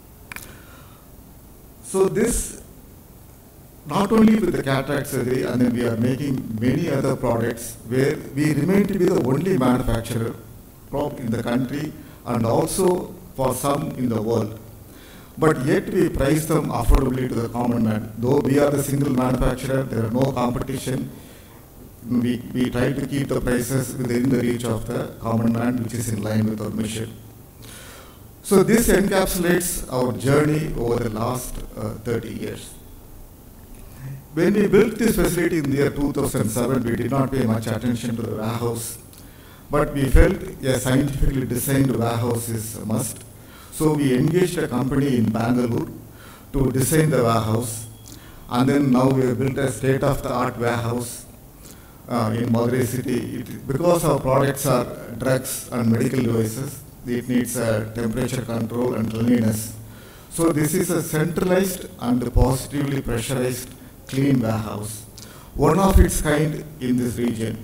So this, not only with the cataract surgery, and then we are making many other products where we remain to be the only manufacturer in the country and also for some in the world. But yet we price them affordably to the common man. Though we are the single manufacturer, there are no competition. We try to keep the prices within the reach of the common man, which is in line with our mission. So this encapsulates our journey over the last 30 years. When we built this facility in the year 2007, we did not pay much attention to the warehouse, but we felt a scientifically designed warehouse is a must. So we engaged a company in Bangalore to design the warehouse, and then now we have built a state-of-the-art warehouse in Madurai city. Because our products are drugs and medical devices, it needs temperature control and cleanliness. So this is a centralized and positively pressurized clean warehouse, one of its kind in this region.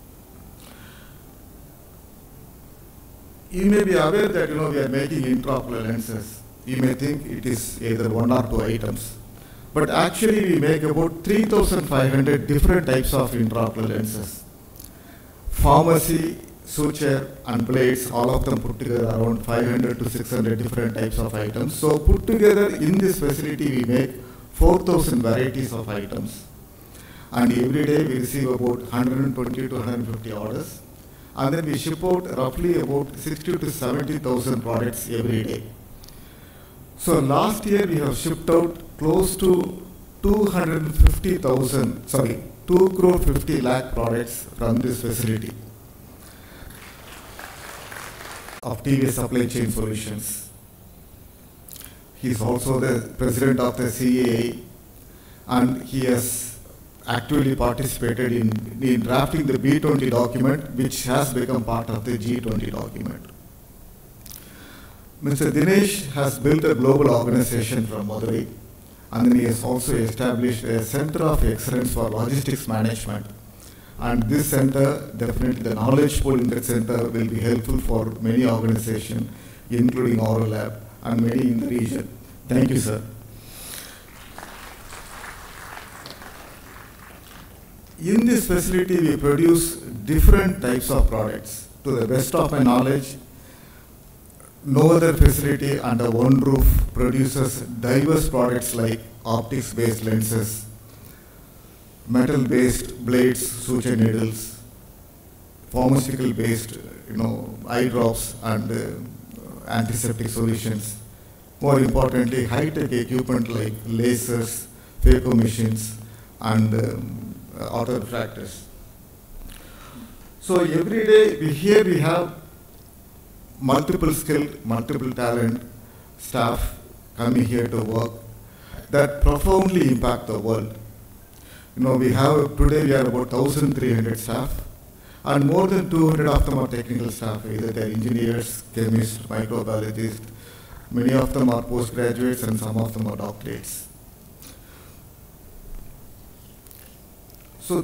You may be aware that we are making intraocular lenses. You may think it is either 1 or 2 items. But actually we make about 3,500 different types of intraocular lenses. Pharmacy, suture, and blades, all of them put together around 500 to 600 different types of items. So put together in this facility we make 4,000 varieties of items. And every day we receive about 120 to 150 orders. And then we ship out roughly about 60 to 70,000 products every day. So last year we have shipped out close to 2 crore 50 lakh products from this facility of TVS Supply Chain Solutions. He is also the president of the CAA, and he has actively participated in drafting the B20 document, which has become part of the G20 document. Mr. Dinesh has built a global organization from Madurai, and then he has also established a center of excellence for logistics management. And this center, definitely the knowledge pool in that center will be helpful for many organizations, including Aurolab and many in the region. Thank you, sir. In this facility, we produce different types of products to the best of my knowledge, no other facility under one roof produces diverse products like optics-based lenses, metal-based blades, suture needles, pharmaceutical-based, eye drops and antiseptic solutions. More importantly, high-tech equipment like lasers, phaco machines, and auto refractors. So every day we have multiple skilled, multiple talent staff coming here to work that profoundly impact the world. Today we are about 1,300 staff, and more than 200 of them are technical staff, either they're engineers, chemists, microbiologists. Many of them are postgraduates and some of them are doctorates. So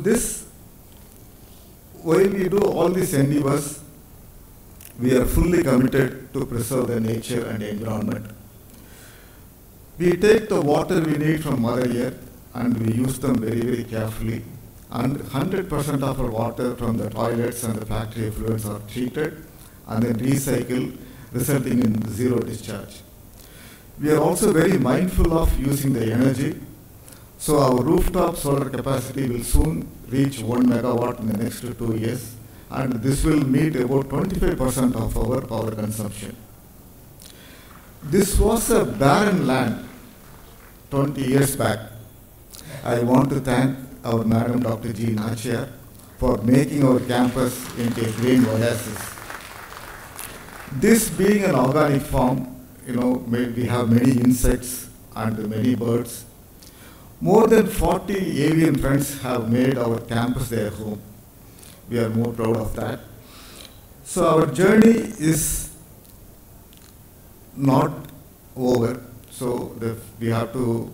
while we do all these endeavors, we are fully committed to preserve the nature and environment. We take the water we need from Mother Earth and we use them very, very carefully. And 100% of our water from the toilets and the factory effluents are treated and then recycled, resulting in zero discharge. We are also very mindful of using the energy. So our rooftop solar capacity will soon reach 1 megawatt in the next 2 years, and this will meet about 25% of our power consumption. This was a barren land 20 years back. I want to thank our Madam Dr. G. Nachia for making our campus into a green oasis. This being an organic farm, we have many insects and many birds. More than 40 avian friends have made our campus their home. We are more proud of that. So our journey is not over. So we have to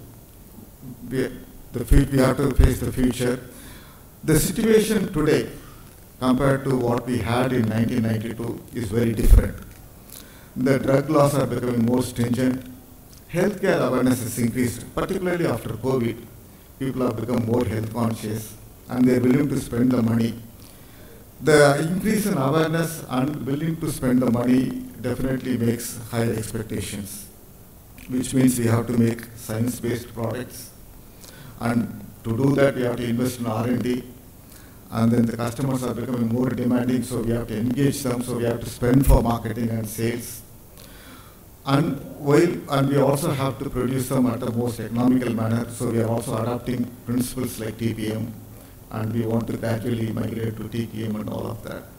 face the future. The situation today, compared to what we had in 1992, is very different. The drug laws are becoming more stringent. Healthcare awareness has increased, particularly after COVID. People have become more health conscious and they are willing to spend the money. The increase in awareness and willing to spend the money definitely makes higher expectations, which means we have to make science-based products. And to do that, we have to invest in R&D. And then the customers are becoming more demanding, so we have to engage them, so we have to spend for marketing and sales. And we also have to produce them at the most economical manner, so we are also adopting principles like TPM, and we want to gradually migrate to TPM and all of that.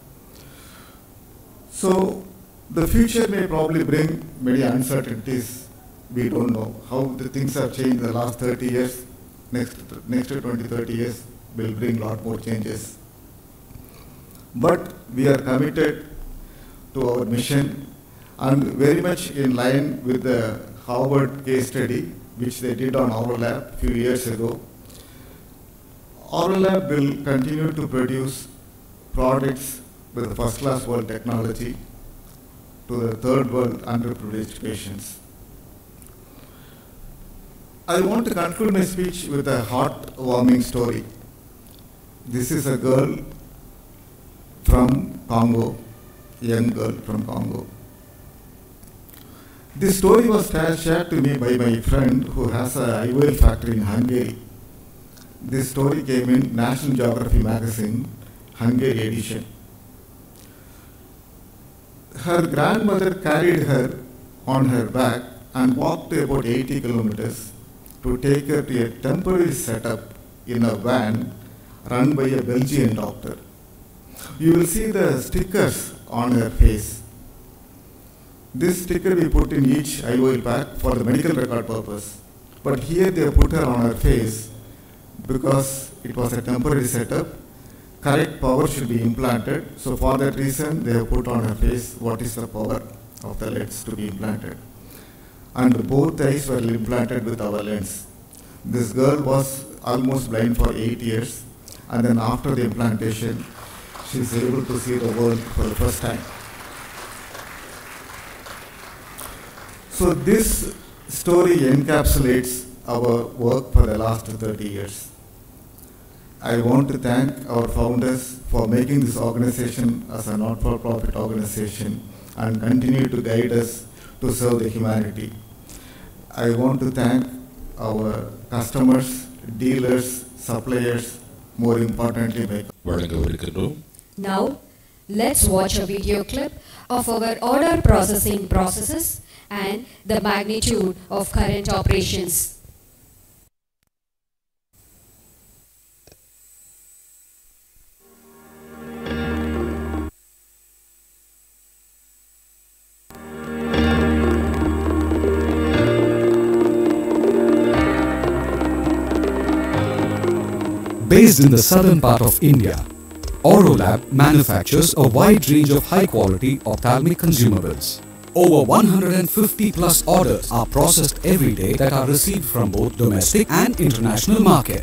So the future may probably bring many uncertainties. We don't know how the things have changed in the last 30 years. Next 20, 30 years will bring a lot more changes. But we are committed to our mission, and very much in line with the Harvard case study, which they did on Aurolab a few years ago. Aurolab will continue to produce products with first-class world technology to the third world underprivileged patients. I want to conclude my speech with a heartwarming story. This is a girl from Congo, young girl from Congo. This story was shared to me by my friend who has an IOL factory in Hungary. This story came in National Geography magazine, Hungary edition. Her grandmother carried her on her back and walked about 80 kilometers to take her to a temporary setup in a van run by a Belgian doctor. You will see the stickers on her face. This sticker we put in each IOL pack for the medical record purpose. But here they put her on her face because it was a temporary setup. Correct power should be implanted. So for that reason, they have put on her face what is the power of the lens to be implanted. And both eyes were implanted with our lens. This girl was almost blind for 8 years. And then after the implantation, she is able to see the world for the first time. So this story encapsulates our work for the last 30 years. I want to thank our founders for making this organization as a not-for-profit organization and continue to guide us to serve the humanity. I want to thank our customers, dealers, suppliers, more importantly, Now, let's watch a video clip of our order processing processes and the magnitude of current operations. Based in the southern part of India, Aurolab manufactures a wide range of high-quality ophthalmic consumables. Over 150 plus orders are processed every day that are received from both domestic and international market.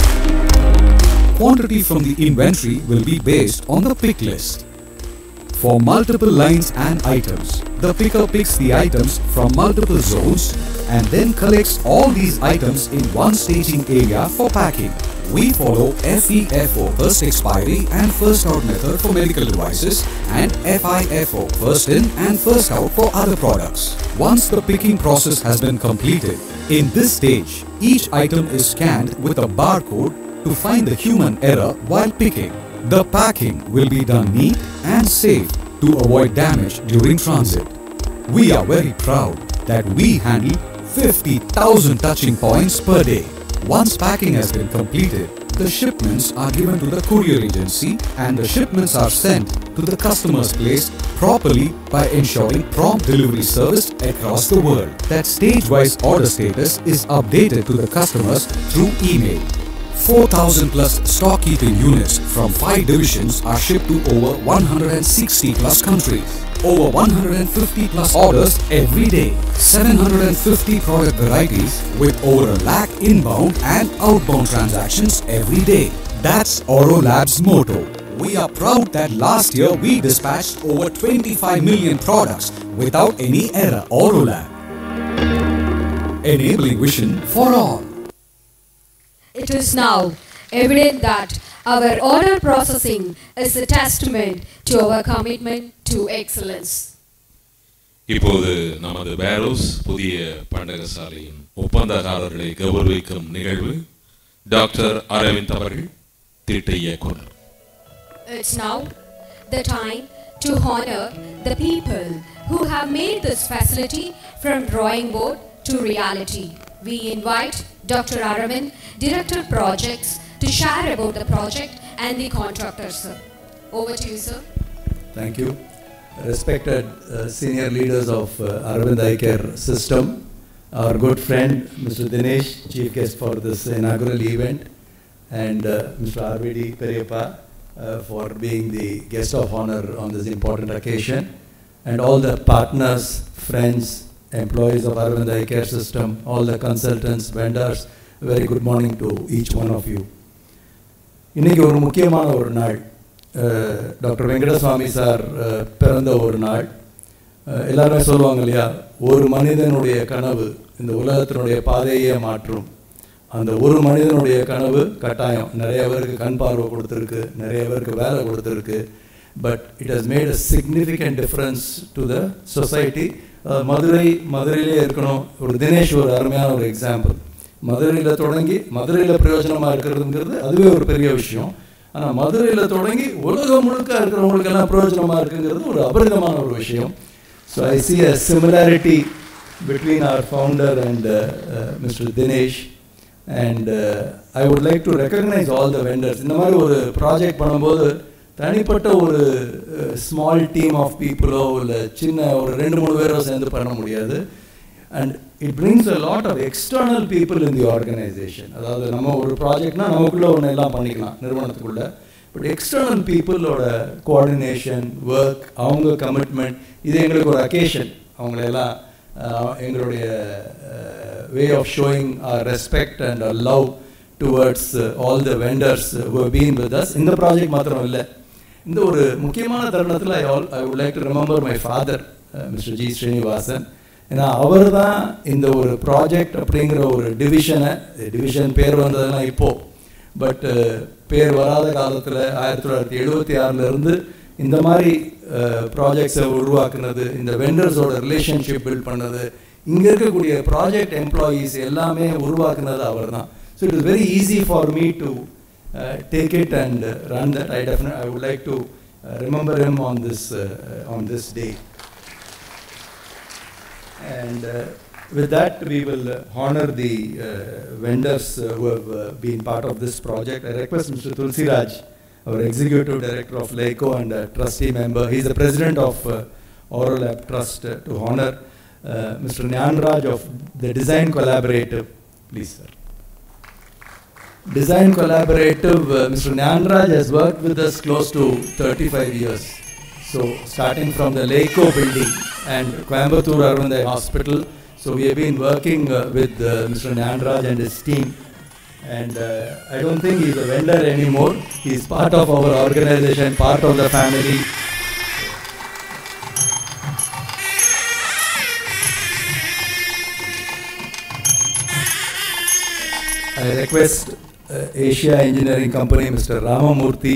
Quantity from the inventory will be based on the pick list. For multiple lines and items, the picker picks the items from multiple zones and then collects all these items in one staging area for packing. We follow FEFO, first expiry and first out method for medical devices, and FIFO, first in and first out for other products. Once the picking process has been completed, in this stage, each item is scanned with a barcode to find the human error while picking. The packing will be done neat and safe to avoid damage during transit. We are very proud that we handle 50,000 touching points per day. Once packing has been completed, the shipments are given to the courier agency and the shipments are sent to the customer's place properly by ensuring prompt delivery service across the world. That stage-wise order status is updated to the customers through email. 4,000 plus stock keeping units from 5 divisions are shipped to over 160 plus countries. Over 150 plus orders every day. 750 product varieties with over 1 lakh inbound and outbound transactions every day. That's Aurolab's motto. We are proud that last year we dispatched over 25 million products without any error. Aurolab, enabling vision for all. It is now evident that our order processing is a testament to our commitment to excellence. இப்போது நமது பேரோஸ் புதிய பண்டகசாலையின் ஒப்பந்தக்காரர்களை கௌரவிக்கும் நிகழ்வு doctor Aravind அவர்கள் திட்ட இயக்குனர். It's now the time to honor the people who have made this facility from drawing board to reality. We invite Dr. Aravind, Director Projects, to share about the project and the contractor, sir. Over to you, sir. Thank you. Respected senior leaders of Aravind Eye Care System, our good friend Mr. Dinesh, chief guest for this inaugural event, and Mr. RVD Periyappa for being the guest of honor on this important occasion, and all the partners, friends, employees of Aravind Eye Care System, all the consultants, vendors, very good morning to each one of you. இன்னைக்கு ஒரு முக்கியமான ஒரு நாள். Doctor Venkataswamy sir பிறந்த ஒரு நாள். எல்லாருமே சொல்லுவாங்க இல்லையா, ஒரு மனிதனுடைய கனவு இந்த உலகத்தினுடைய பாதையே மாற்றும். அந்த ஒரு மனிதனுடைய கனவு கட்டாயம் நிறைய பேருக்கு கண் பார்வை கொடுத்துருக்கு, நிறைய பேருக்கு வேலை கொடுத்துருக்கு. But it has made a significant difference to the society. மதுரையிலே இருக்கணும். ஒரு தினேஷ் ஒரு அருமையான ஒரு எக்ஸாம்பிள். மதுரையில் தொடங்கி மதுரையில் பிரயோஜனமாக இருக்கிறதுங்கிறது அதுவே ஒரு பெரிய விஷயம். ஆனால் மதுரையில் தொடங்கி உலகம் முழுக்க இருக்கிறவங்களுக்கெல்லாம் பிரயோஜனமாக இருக்குங்கிறது ஒரு அபரிதமான ஒரு விஷயம். So I see a similarity between our founder and Mr. Dinesh, and I would like to recognize all the vendors. இந்த மாதிரி ஒரு ப்ராஜெக்ட் பண்ணும்போது தனிப்பட்ட ஒரு ஸ்மால் டீம் ஆஃப் பீப்புளோ இல்லை சின்ன ஒரு 2-3 பேரோ சேர்ந்து பண்ண முடியாது. And it brings a lot of external people in the organization. அதாவது நம்ம ஒரு ப்ராஜெக்ட்னா நமக்குள்ளே ஒன்று எல்லாம் பண்ணிக்கலாம் நிறுவனத்துக்குள்ளே. பட் எக்ஸ்டர்னல் பீப்புளோட கோஆர்டினேஷன், ஒர்க், அவங்க கமிட்மெண்ட், இது எங்களுக்கு ஒரு அக்கேஷன். அவங்களெல்லாம் எங்களுடைய way of showing our respect and our love towards all the vendors who have been with us. இந்த ப்ராஜெக்ட் மாத்திரம் இல்லை, இந்த ஒரு முக்கியமான தருணத்தில் I would like to remember my father, Mr. G. Srinivasan. ஏன்னா அவர் தான் இந்த ஒரு ப்ராஜெக்ட் அப்படிங்கிற ஒரு டிவிஷன் பேர் வந்ததுன்னா இப்போது பட் பேர் வராத காலத்தில் 1976 இந்த மாதிரி ப்ராஜெக்ட்ஸை உருவாக்குனது, இந்த வெண்டர்ஸோட ரிலேஷன்ஷிப் பில்ட் பண்ணது, இங்கே இருக்கக்கூடிய ப்ராஜெக்ட் எம்ப்ளாயீஸ் எல்லாமே உருவாக்குனது அவர் தான். So it is very easy for me to take it and run that. I would like to remember him on this day. And with that, we will honor the vendors who have been part of this project. I request Mr. Tulsiraj, our Executive Director of LACO and trustee member. He is the President of Aurolab Trust, to honor Mr. Nyanraj of the Design Collaborative. Please, sir. Design Collaborative, Mr. Nyanraj has worked with us close to 35 years. So starting from the LACO building and Coimbatore Arvindai Hospital. So we have been working with Mr. Nyanraj and his team. And I don't think he's a vendor anymore. He's part of our organization, part of the family. I request Asia Engineering Company, Mr. Ramamurthy,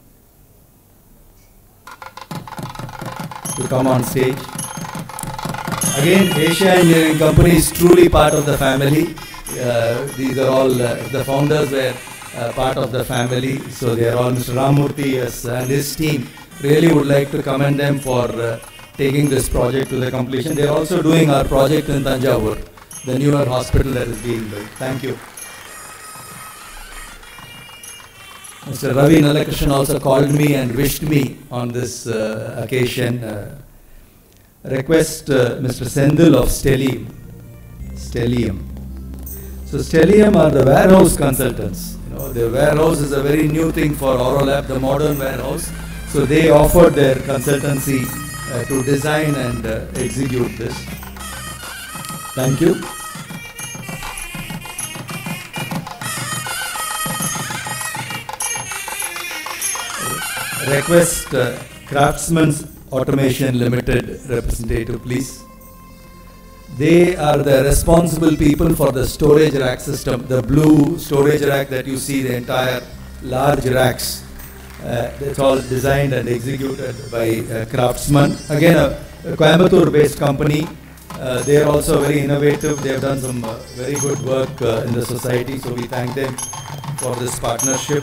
to come on stage. Again, Asia Engineering Company is truly part of the family. These are all, the founders were part of the family. So they are all, Mr. Ramamurthy and his team. Really would like to commend them for taking this project to the completion. They are also doing our project in Thanjavur, the newer hospital that is being built. Thank you. Mr. Ravi Nalakrishnan also called me and wished me on this occasion. Request Mr. Sendil of Stellium. So Stellium are the warehouse consultants. The warehouse is a very new thing for Aurolab, the modern warehouse. So they offered their consultancy to design and execute this. Thank you. Request Craftsman's Automation Limited representative, please. They are the responsible people for the storage rack system, the blue storage rack that you see, the entire large racks. That's all designed and executed by Craftsman. Again, a Coimbatore-based company. They are also very innovative. They have done some very good work in the society. So we thank them for this partnership.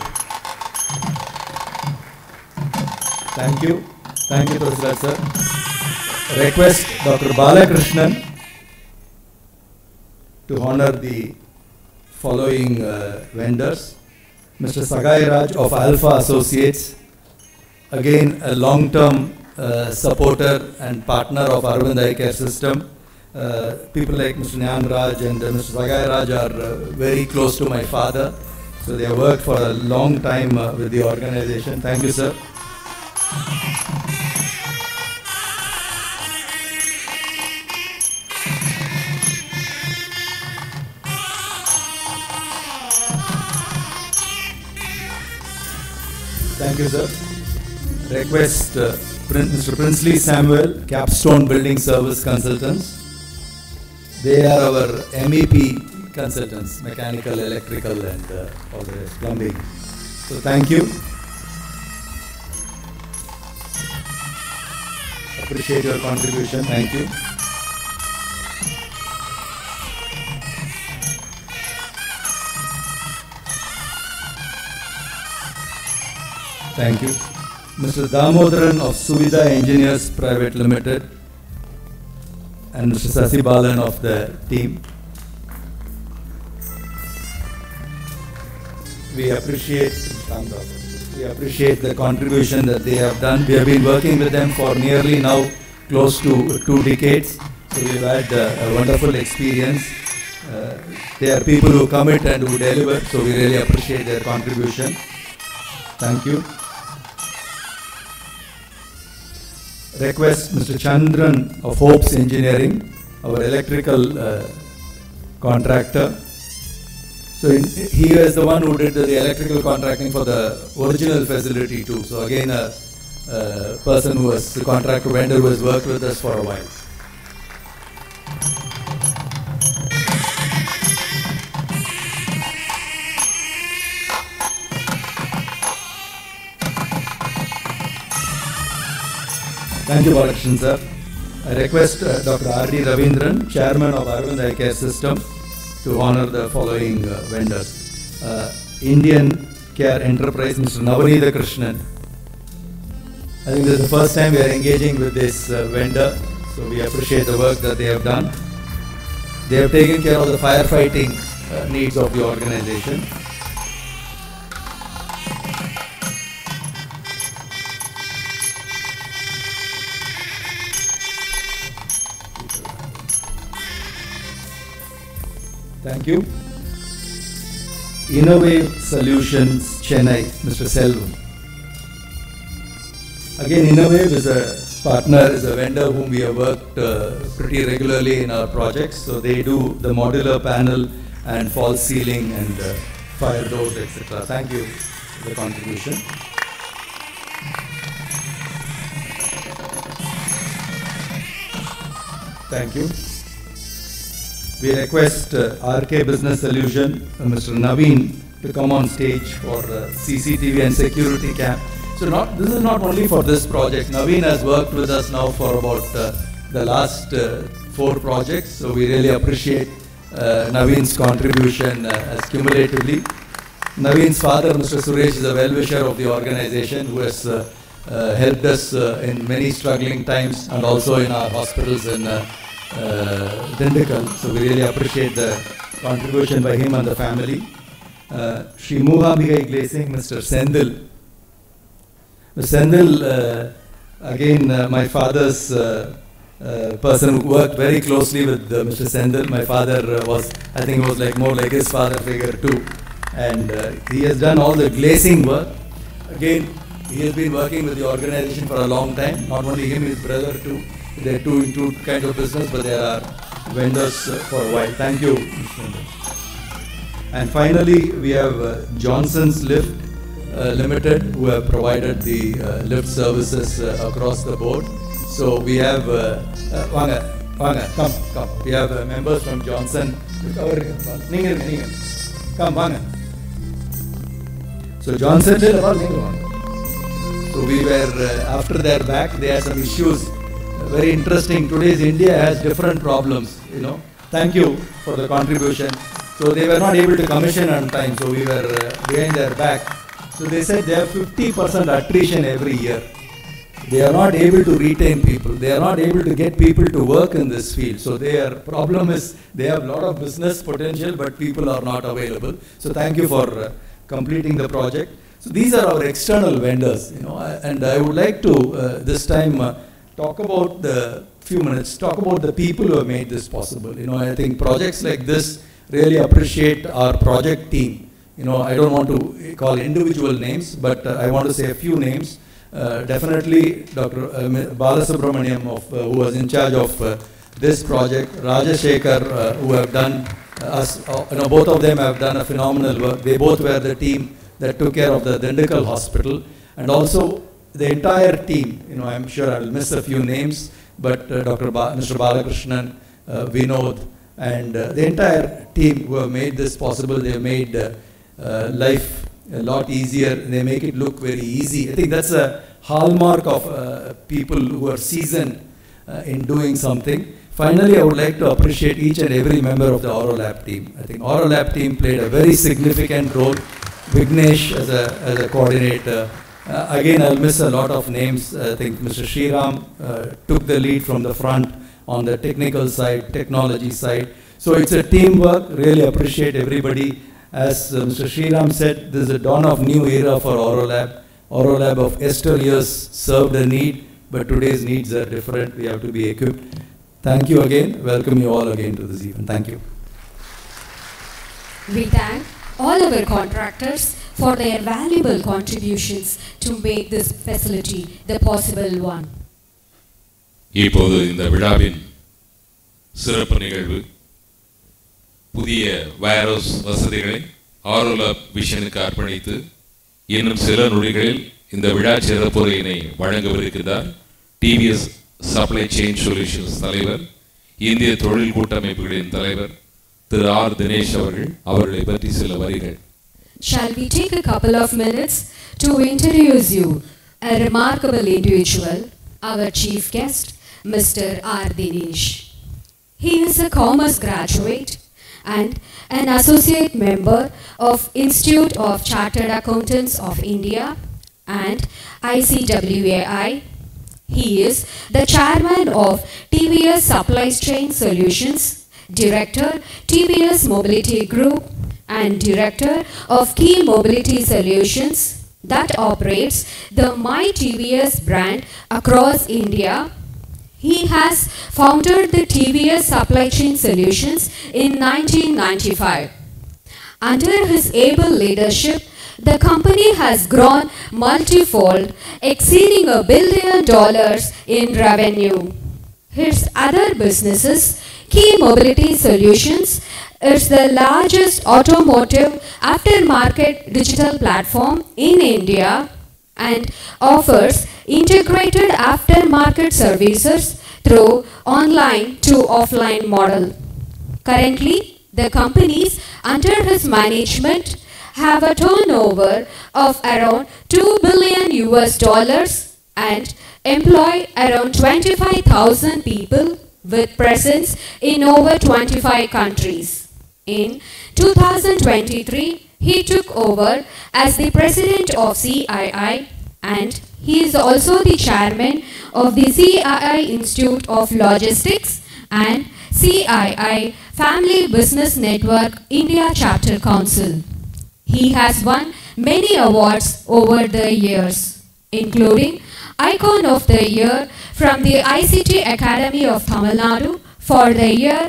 Thank you. Thank you, Tulsiraj sir. Request Dr. Balakrishnan to honor the following vendors. Mr. Sagai Raj of Alpha Associates, again a long-term supporter and partner of Arvind Eye Care System. People like Mr. Nyan Raj and Mr. Sagai Raj are very close to my father. So they have worked for a long time with the organization. Thank you, sir. Thank you, sir. Request Mr. Princely Samuel, Capstone Building Service Consultants. They are our MEP consultants, mechanical, electrical, and all the rest, plumbing. So thank you. Appreciate your contribution. Thank you. Thank you. Mr. Damodaran of Suvidha Engineers Private Limited and Mr. Sasi Balan of the team. We appreciate the contribution that they have done. We have been working with them for nearly now close to 2 decades. So we've had a wonderful experience. They are people who commit and who deliver. So we really appreciate their contribution. Thank you. Request Mr. Chandran of Hopes Engineering, our electrical contractor. So he is the one who did the electrical contracting for the original facility too. So again, a person who was the contractor vendor who has worked with us for a while. Thank you, Balakrishnan sir. I request Dr. R.D. Ravindran, Chairman of Aravind Eye Care System, to honor the following vendors. Indian Care Enterprise, Mr. Navaneetha Krishnan. I think this is the first time we are engaging with this vendor, so we appreciate the work that they have done. They have taken care of the firefighting needs of the organization. Thank you. Innovate Solutions Chennai, Mr. Selvam. Again, Innovate is a partner, is a vendor whom we have worked pretty regularly in our projects. So they do the modular panel and false ceiling and fire doors, etc. Thank you for the contribution. Thank you. We request RK Business Solution, Mr. Naveen, to come on stage for CCTV and security cam. So this is not only for this project. Naveen has worked with us now for about the last 4 projects. So we really appreciate Naveen's contribution as cumulatively. Naveen's father, Mr. Suresh, is a well-wisher of the organization who has helped us in many struggling times and also in our hospitals in Dindikal. So we really appreciate the contribution by him and the family. Shri Muhambigai Glazing, Mr. Sendil. Mr. Sendil, again, my father's person who worked very closely with Mr. Sendil. My father was, I think, was like more like his father figure too. And he has done all the glazing work. Again, he has been working with the organization for a long time. Not only him, his brother too. They are two kinds of business, but they are vendors for a while. Thank you, Mr. Sendil. And finally, we have Johnson's Lift Limited, who have provided the lift services across the board. So we have, come. We have members from Johnson. Come, Vanga. So Johnson did about So we were, after their back, they had some issues. Very interesting. Today's India has different problems, you know. Thank you for the contribution. So they were not able to commission on time, so we were behind their back. So they said they have 50% attrition every year. They are not able to retain people. They are not able to get people to work in this field. So their problem is they have a lot of business potential, but people are not available. So thank you for completing the project. So these are our external vendors, you know, and I would like to this time talk about talk about the people who have made this possible. You know, I think projects like this really appreciate our project team. You know, I don't want to call individual names, but I want to say a few names. Definitely Dr. Balasubramaniam, who was in charge of this project, Rajashekar, who have done both of them have done a phenomenal work. They both were the team that took care of the Dindikal Hospital, and also the entire team. You know, I'm sure I'll miss a few names, but Mr. Balakrishnan, Vinod, and the entire team who have made this possible. They have made life a lot easier. They make it look very easy. I think that's a hallmark of people who are seasoned in doing something. Finally, I would like to appreciate each and every member of the Aurolab team. I think Aurolab team played a very significant role. Vignesh as a coordinator. Again, I'll miss a lot of names. I think Mr. Shriram took the lead from the front on the technical side, technology side. So it's a teamwork. Really appreciate everybody. As Mr. Shriram said, this is a dawn of new era for Aurolab. Aurolab of yesteryears served a need, but today's needs are different. We have to be equipped. Thank you again. Welcome you all again to this event. Thank you. We thank all our contractors for their valuable contributions to make this facility the possible one. இப்போது இந்த விழாவின் சிறப்பு நிகழ்வு புதிய virus வசதிகளை ஆரோலாப் விஷனுக்கு அர்ப்பணித்து இன்னும் சில நொடிகளில் இந்த விழா சிறப்புரையினை வழங்கவிருக்கிறார் டிவிஎஸ் சப்ளை செயின் சொல்யூஷன்ஸ் தலைவர், இந்திய தொழில் கூட்டமைப்புகளின் தலைவர் திரு ஆர் தினேஷ் அவர்களை பற்றி சில வரிகள். Shall we take a couple of minutes to introduce you a remarkable individual, our chief guest, Mr. R. Dinesh. He is a commerce graduate and an associate member of Institute of Chartered Accountants of India and ICWAI. He is the chairman of TVS Supply Chain Solutions, director TVS Mobility Group, and director of Key Mobility Solutions that operates the My TVS brand across India. He has founded the TVS Supply Chain Solutions in 1995. Under his able leadership, the company has grown multifold, exceeding $1 billion in revenue. His other businesses, Key Mobility Solutions, is the largest automotive aftermarket digital platform in India and offers integrated aftermarket services through online to offline model. Currently, the companies under his management have a turnover of around $2 billion and employ around 25,000 people with presence in over 25 countries. In 2023, he took over as the president of CII, and he is also the chairman of the CII Institute of Logistics and CII Family Business Network India Chapter Council. He has won many awards over the years, including Icon of the Year from the ICT Academy of Tamil Nadu for the year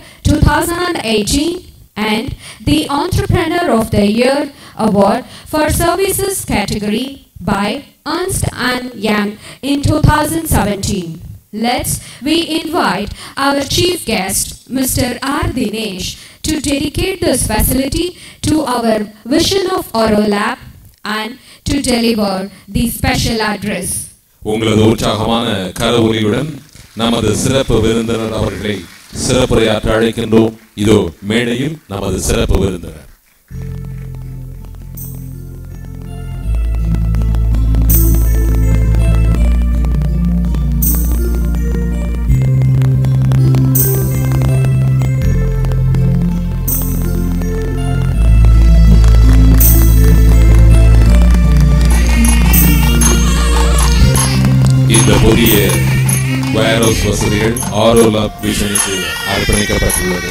2018 and the Entrepreneur of the Year Award for Services category by Ernst & Young in 2017. We invite our chief guest, Mr. R. Dinesh, to dedicate this facility to our vision of Aurolab and to deliver the special address. உங்களது உற்சாகமான கரவொலியுடன் நமது சிறப்பு விருந்தினர் அவர்களை சிறப்புரையாற்ற அழைக்கின்றோம். இதோ மேடையில் நமது சிறப்பு விருந்தினர். இந்த புதிய வேர்ஹவுஸ் வசதிகள் ஆரோலாப் விஷனுக்கு அர்ப்பணிக்கப்பட்டுள்ளது.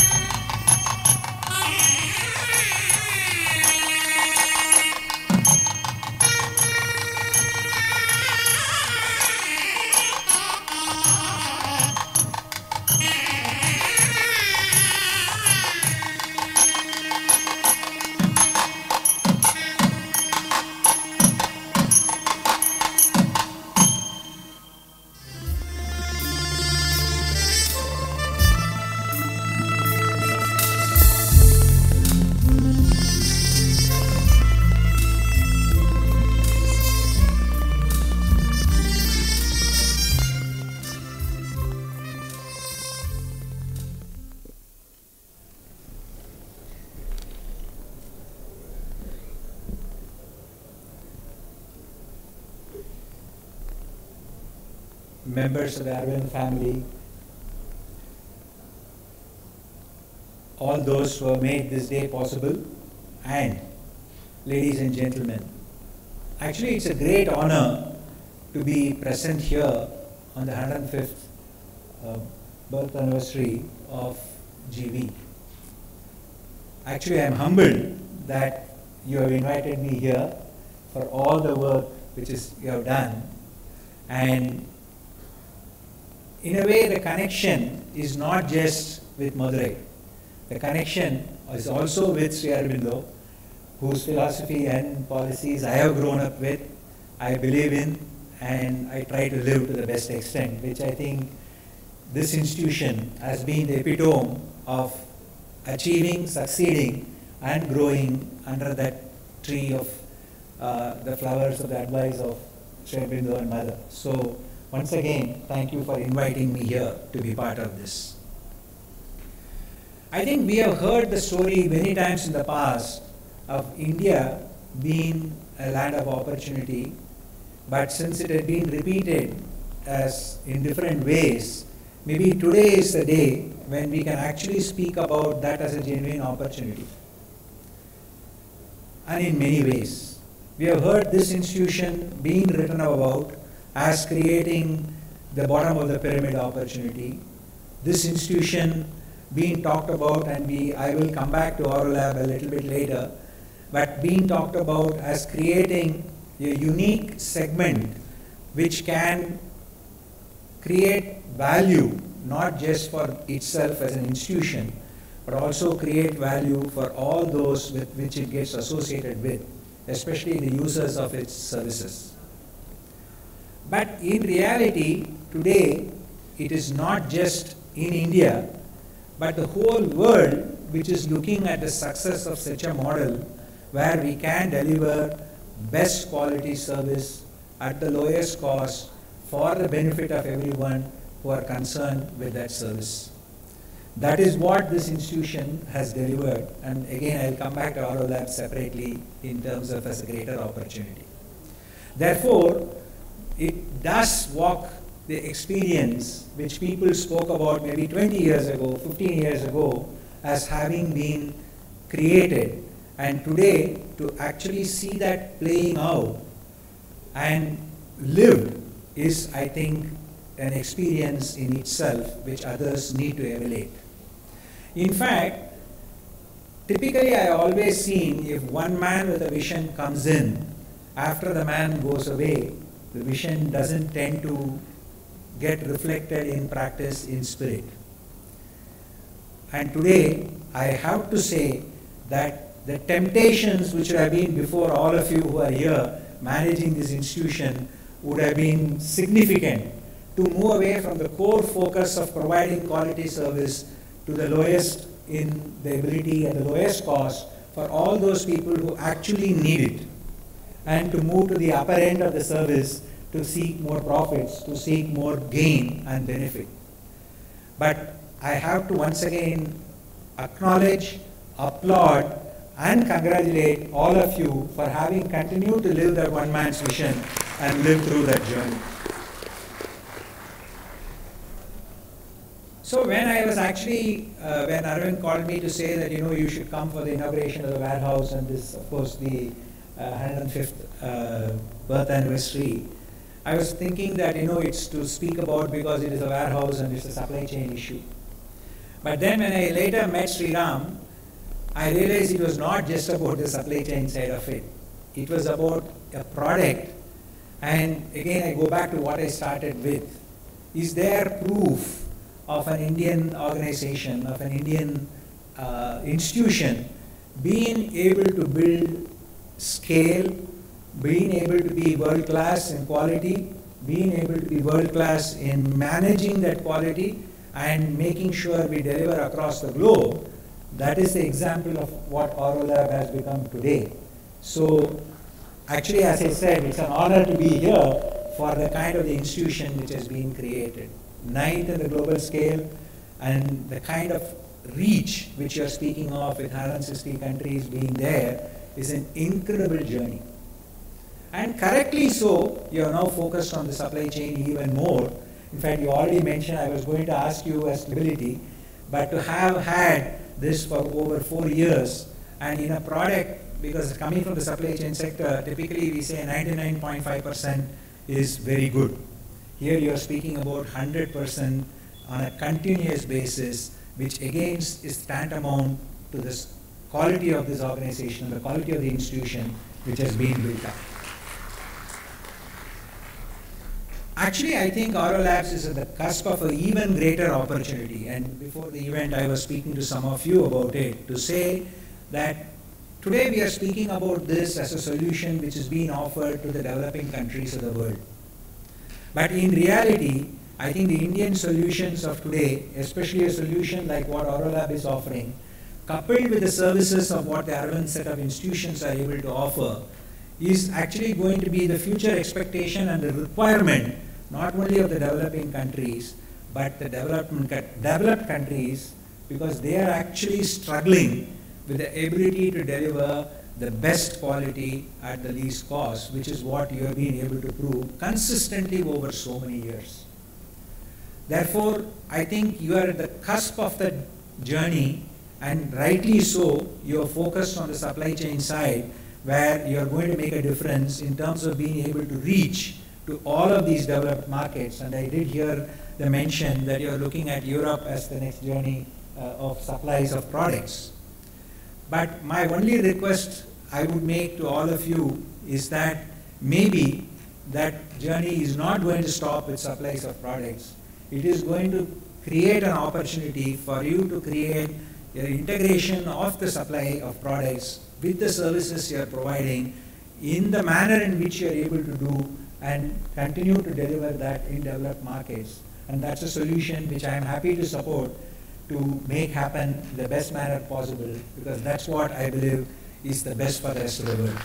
Members of the Aravind family, all those who have made this day possible, and ladies and gentlemen. Actually, it's a great honor to be present here on the 105th birth anniversary of GV. Actually, I'm humbled that you have invited me here for all the work which you have done, and in a way the connection is not just with Madurai. The connection is also with Sri Aurobindo, whose philosophy and policies I have grown up with, I believe in, and I try to live to the best extent, which I think this institution has been the epitome of achieving, succeeding, and growing under that tree of the flowers of the advice of Sri Aurobindo and Mother. So once again, thank you for inviting me here to be part of this. I think we have heard the story many times in the past of India being a land of opportunity, but since it had been repeated as in different ways, maybe today is the day when we can actually speak about that as a genuine opportunity. And in many ways, we have heard this institution being written about as creating the bottom of the pyramid opportunity. This institution being talked about, and I will come back to Aurolab a little bit later, but being talked about as creating a unique segment which can create value not just for itself as an institution, but also create value for all those with which it gets associated with, especially the users of its services. But in reality, today, it is not just in India, but the whole world which is looking at the success of such a model where we can deliver best quality service at the lowest cost for the benefit of everyone who are concerned with that service. That is what this institution has delivered, and again I'll come back to Aurolab separately in terms of as a greater opportunity. Therefore, it does walk the experience which people spoke about maybe 20 years ago, 15 years ago, as having been created, and today to actually see that playing out and lived is, I think, an experience in itself which others need to emulate. In fact, typically I always seen if one man with a vision comes in, after the man goes away, the vision doesn't tend to get reflected in practice, in spirit. And today, I have to say that the temptations which would have been before all of you who are here managing this institution would have been significant to move away from the core focus of providing quality service to the lowest in the ability and the lowest cost for all those people who actually need it, and to move to the upper end of the service to seek more profits, to seek more gain and benefit. But I have to once again acknowledge, applaud, and congratulate all of you for having continued to live that one man's vision and live through that journey. So when I was actually, when Arvind called me to say that, you should come for the inauguration of the warehouse, and this, of course, the 105th birth anniversary, I was thinking that, it's to speak about because it is a warehouse and it's a supply chain issue. But then when I later met Sri Ram, I realized it was not just about the supply chain side of it. It was about a product. And again, I go back to what I started with. Is there proof of an Indian organization, of an Indian institution being able to build scale, being able to be world-class in quality, being able to be world-class in managing that quality and making sure we deliver across the globe? That is the example of what Aurolab has become today. So actually, as I said, it's an honor to be here for the kind of the institution which has been created. Ninth in the global scale, and the kind of reach which you're speaking of with 160 countries being there is an incredible journey. And correctly so, you're now focused on the supply chain even more. In fact, you already mentioned, I was going to ask you as stability, but to have had this for over 4 years, and in a product, because coming from the supply chain sector, typically we say 99.5% is very good. Here you are speaking about 100% on a continuous basis, which again is tantamount to the quality of this organization, the quality of the institution which has been built up. Actually, I think Aurolabs is at the cusp of an even greater opportunity, and before the event I was speaking to some of you about it, to say that today we are speaking about this as a solution which is being offered to the developing countries of the world. But in reality, I think the Indian solutions of today, especially a solution like what Aurolab is offering, coupled with the services of what the Arvind set of institutions are able to offer, is actually going to be the future expectation and the requirement not only of the developing countries, but the developed countries, because they are actually struggling with the ability to deliver the best quality at the least cost, which is what you have been able to prove consistently over so many years. Therefore, I think you are at the cusp of the journey, and rightly so, you are focused on the supply chain side, where you are going to make a difference in terms of being able to reach to all of these developed markets. And I did hear the mention that you are looking at Europe as the next journey of supplies of products. But my only request I would make to all of you is that maybe that journey is not going to stop with supplies of products. It is going to create an opportunity for you to create your integration of the supply of products with the services you are providing in the manner in which you are able to do, and continue to deliver that in developed markets. And that's a solution which I am happy to support, to make happen the best manner possible, because that's what I believe is the best for the rest of the world.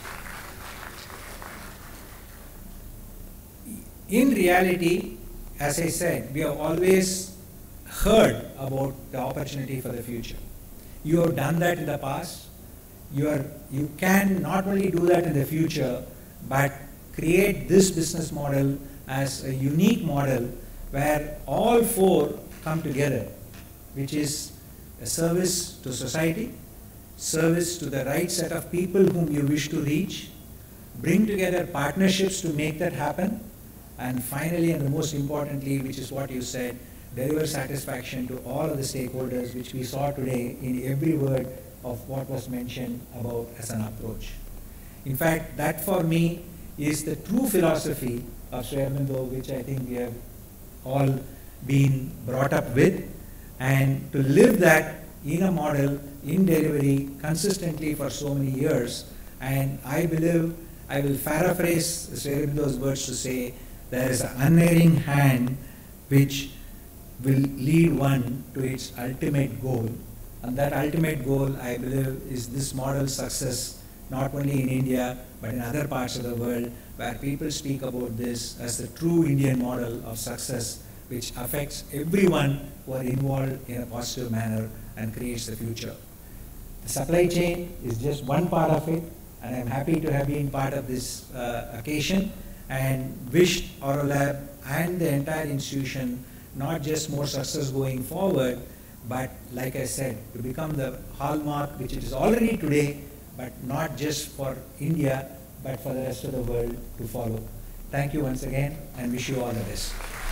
In reality, as I said, we have always heard about the opportunity for the future. You have done that in the past. You can not only do that in the future, but create this business model as a unique model where all four come together, which is a service to society, service to the right set of people whom you wish to reach, bring together partnerships to make that happen, and finally, and the most importantly, which is what you said, deliver satisfaction to all of the stakeholders, which we saw today in every word of what was mentioned about as an approach. In fact, that for me is the true philosophy of Sri Aurobindo, which I think we have all been brought up with, and to live that in a model, in delivery, consistently for so many years. And I believe, I will paraphrase Sri Aurobindo's words to say, there is an unerring hand which will lead one to its ultimate goal. And that ultimate goal, I believe, is this model's success, not only in India, but in other parts of the world, where people speak about this as the true Indian model of success, which affects everyone who are involved in a positive manner and creates the future. The supply chain is just one part of it, and I'm happy to have been part of this occasion, and wish Aurolab and the entire institution not just more success going forward, but like I said, to become the hallmark which it is already today, but not just for India, but for the rest of the world to follow. Thank you once again, and wish you all the best.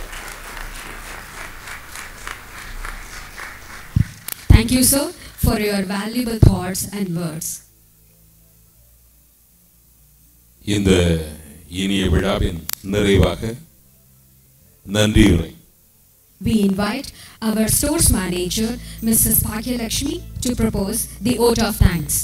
Thank you, sir, for your valuable thoughts and words. இந்த இனிய விழாவின் நிறைவாக நன்றியுரை. We invite our stores manager, Mrs. Bhagyalakshmi, to propose the vote of thanks.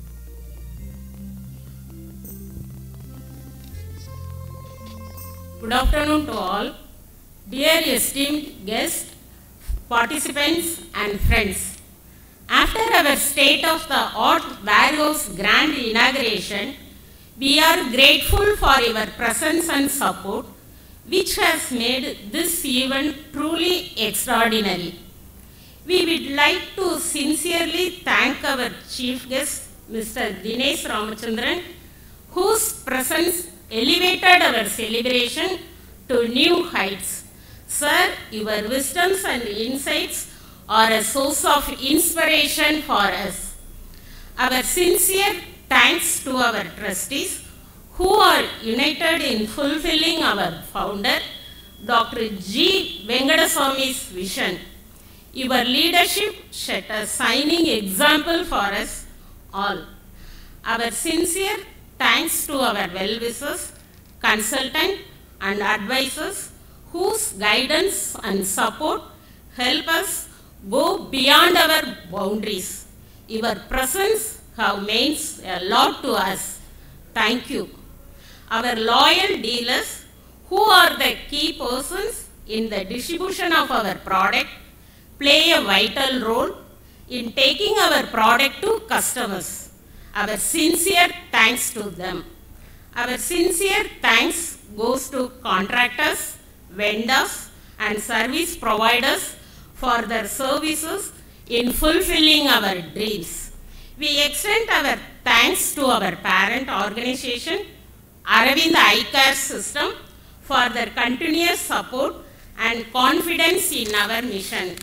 Good afternoon to all. Dear esteemed guests, participants and friends. After our state-of-the-art warehouse grand inauguration, we are grateful for your presence and support, which has made this event truly extraordinary. We would like to sincerely thank our chief guest, Mr. Dinesh Ramachandran, whose presence elevated our celebration to new heights. Sir, your wisdoms and insights are a source of inspiration for us. Our sincere thanks to our trustees, who are united in fulfilling our founder, Dr. G. Vengadaswamy's vision. Your leadership set a shining example for us all. Our sincere thanks to our well-wishers, consultants and advisors, whose guidance and support help us go beyond our boundaries. Your presence means a lot to us. Thank you. Our loyal dealers, who are the key persons in the distribution of our product, play a vital role in taking our product to customers. Our sincere thanks to them. Our sincere thanks goes to contractors, vendors and service providers for their services in fulfilling our dreams. We extend our thanks to our parent organization, Aravind Eye Care System, for their continuous support and confidence in our mission.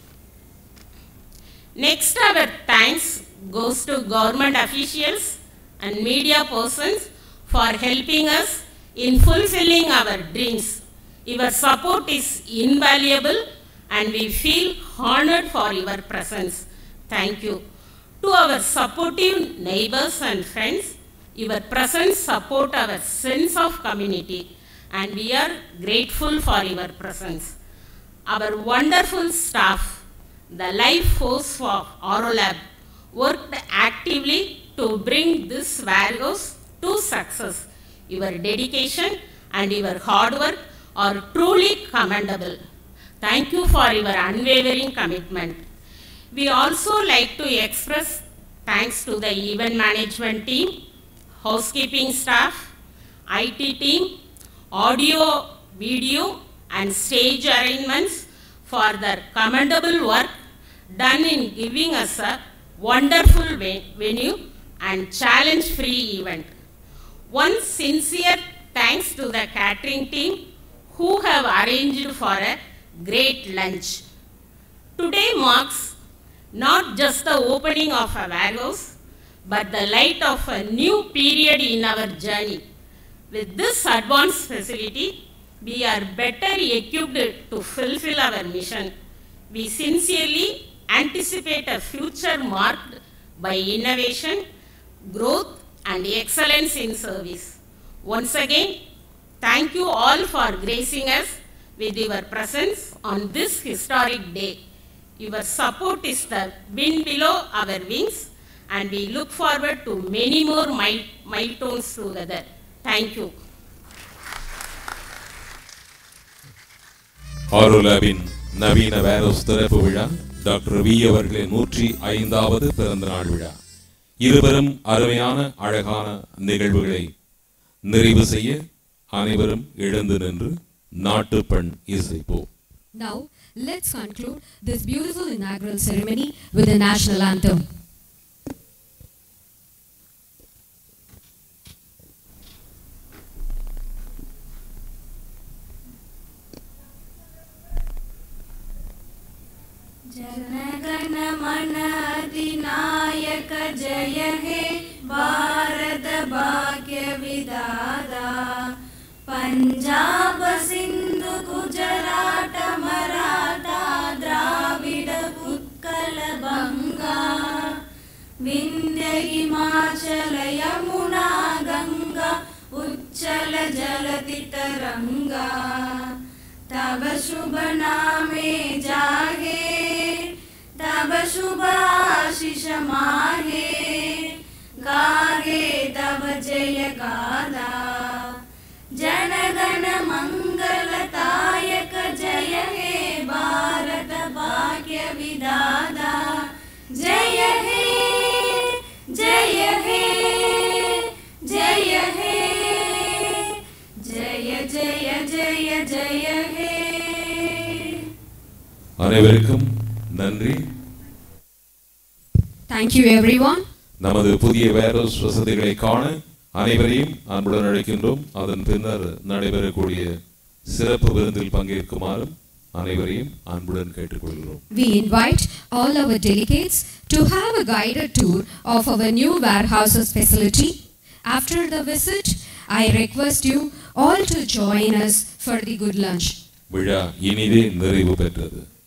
Next, our thanks goes to government officials and media persons for helping us in fulfilling our dreams. Your support is invaluable and we feel honored for your presence. Thank you. To our supportive neighbors and friends, your presence support our sense of community and we are grateful for your presence. Our wonderful staff, the life force of Aurolab, worked actively to bring this warehouse to success. Your dedication and your hard work are truly commendable. Thank you for your unwavering commitment. We also like to express thanks to the event management team, housekeeping staff, IT team, audio, video and stage arrangements for their commendable work done in giving us a wonderful venue and challenge-free event. One sincere thanks to the catering team who have arranged for a great lunch. Today marks not just the opening of a warehouse, but the light of a new period in our journey. With this advanced facility, we are better equipped to fulfill our mission. We sincerely anticipate a future marked by innovation, growth, and excellence in service. Once again, thank you all for gracing us with your presence on this historic day. Your support is the wind below our wings, and we look forward to many more milestones together. Thank you. Aurolabin நவீன வேரோஸ் திறப்பு விழா doctor V அவர்களின் 105வது பிறந்த நாள் விழா. இருவரும் அருமையான அழகான நிகழ்வுகளை நிறைவு செய்ய அனைவரும் எழுந்து நின்று நாட்டுப்பண் இசைப்போம். Now let's conclude this beautiful inaugural ceremony with the national anthem. जनगण मन अधिनायक जय हे भारत भाग्य विधाता पंजाब सिंधु गुजरात मराठा द्राविड उत्कल बंगा विंध्य हिमाचल यमुना गंगा उच्चल जलति तरंगा तब शुभ नामे जागे तब शुभ आशीष माहे गाहे तब जय गादा जनगण मंगलदायक जय हे भारत भाग्य विधाता जय हे जय हे जय हे जय जय जय जय हे. அனைவருக்கும் நன்றி. Thank you everyone. நமது புதிய வேரோஸ் வசதிகளை காண அனைவரையும் அன்புடன் அழைக்கின்றோம். அதன் பின்னர் நடைபெறக்கூடிய சிறப்பு விருந்தில் பங்கேற்குமாறும் அனைவரையும் அன்புடன் கேட்டுக்கொள்கிறோம். We invite all our delegates to have a guided tour of our new warehouses facility. After the visit, I request you all to join us for the good lunch. விழா இனிதே நிறைவு பெற்றது.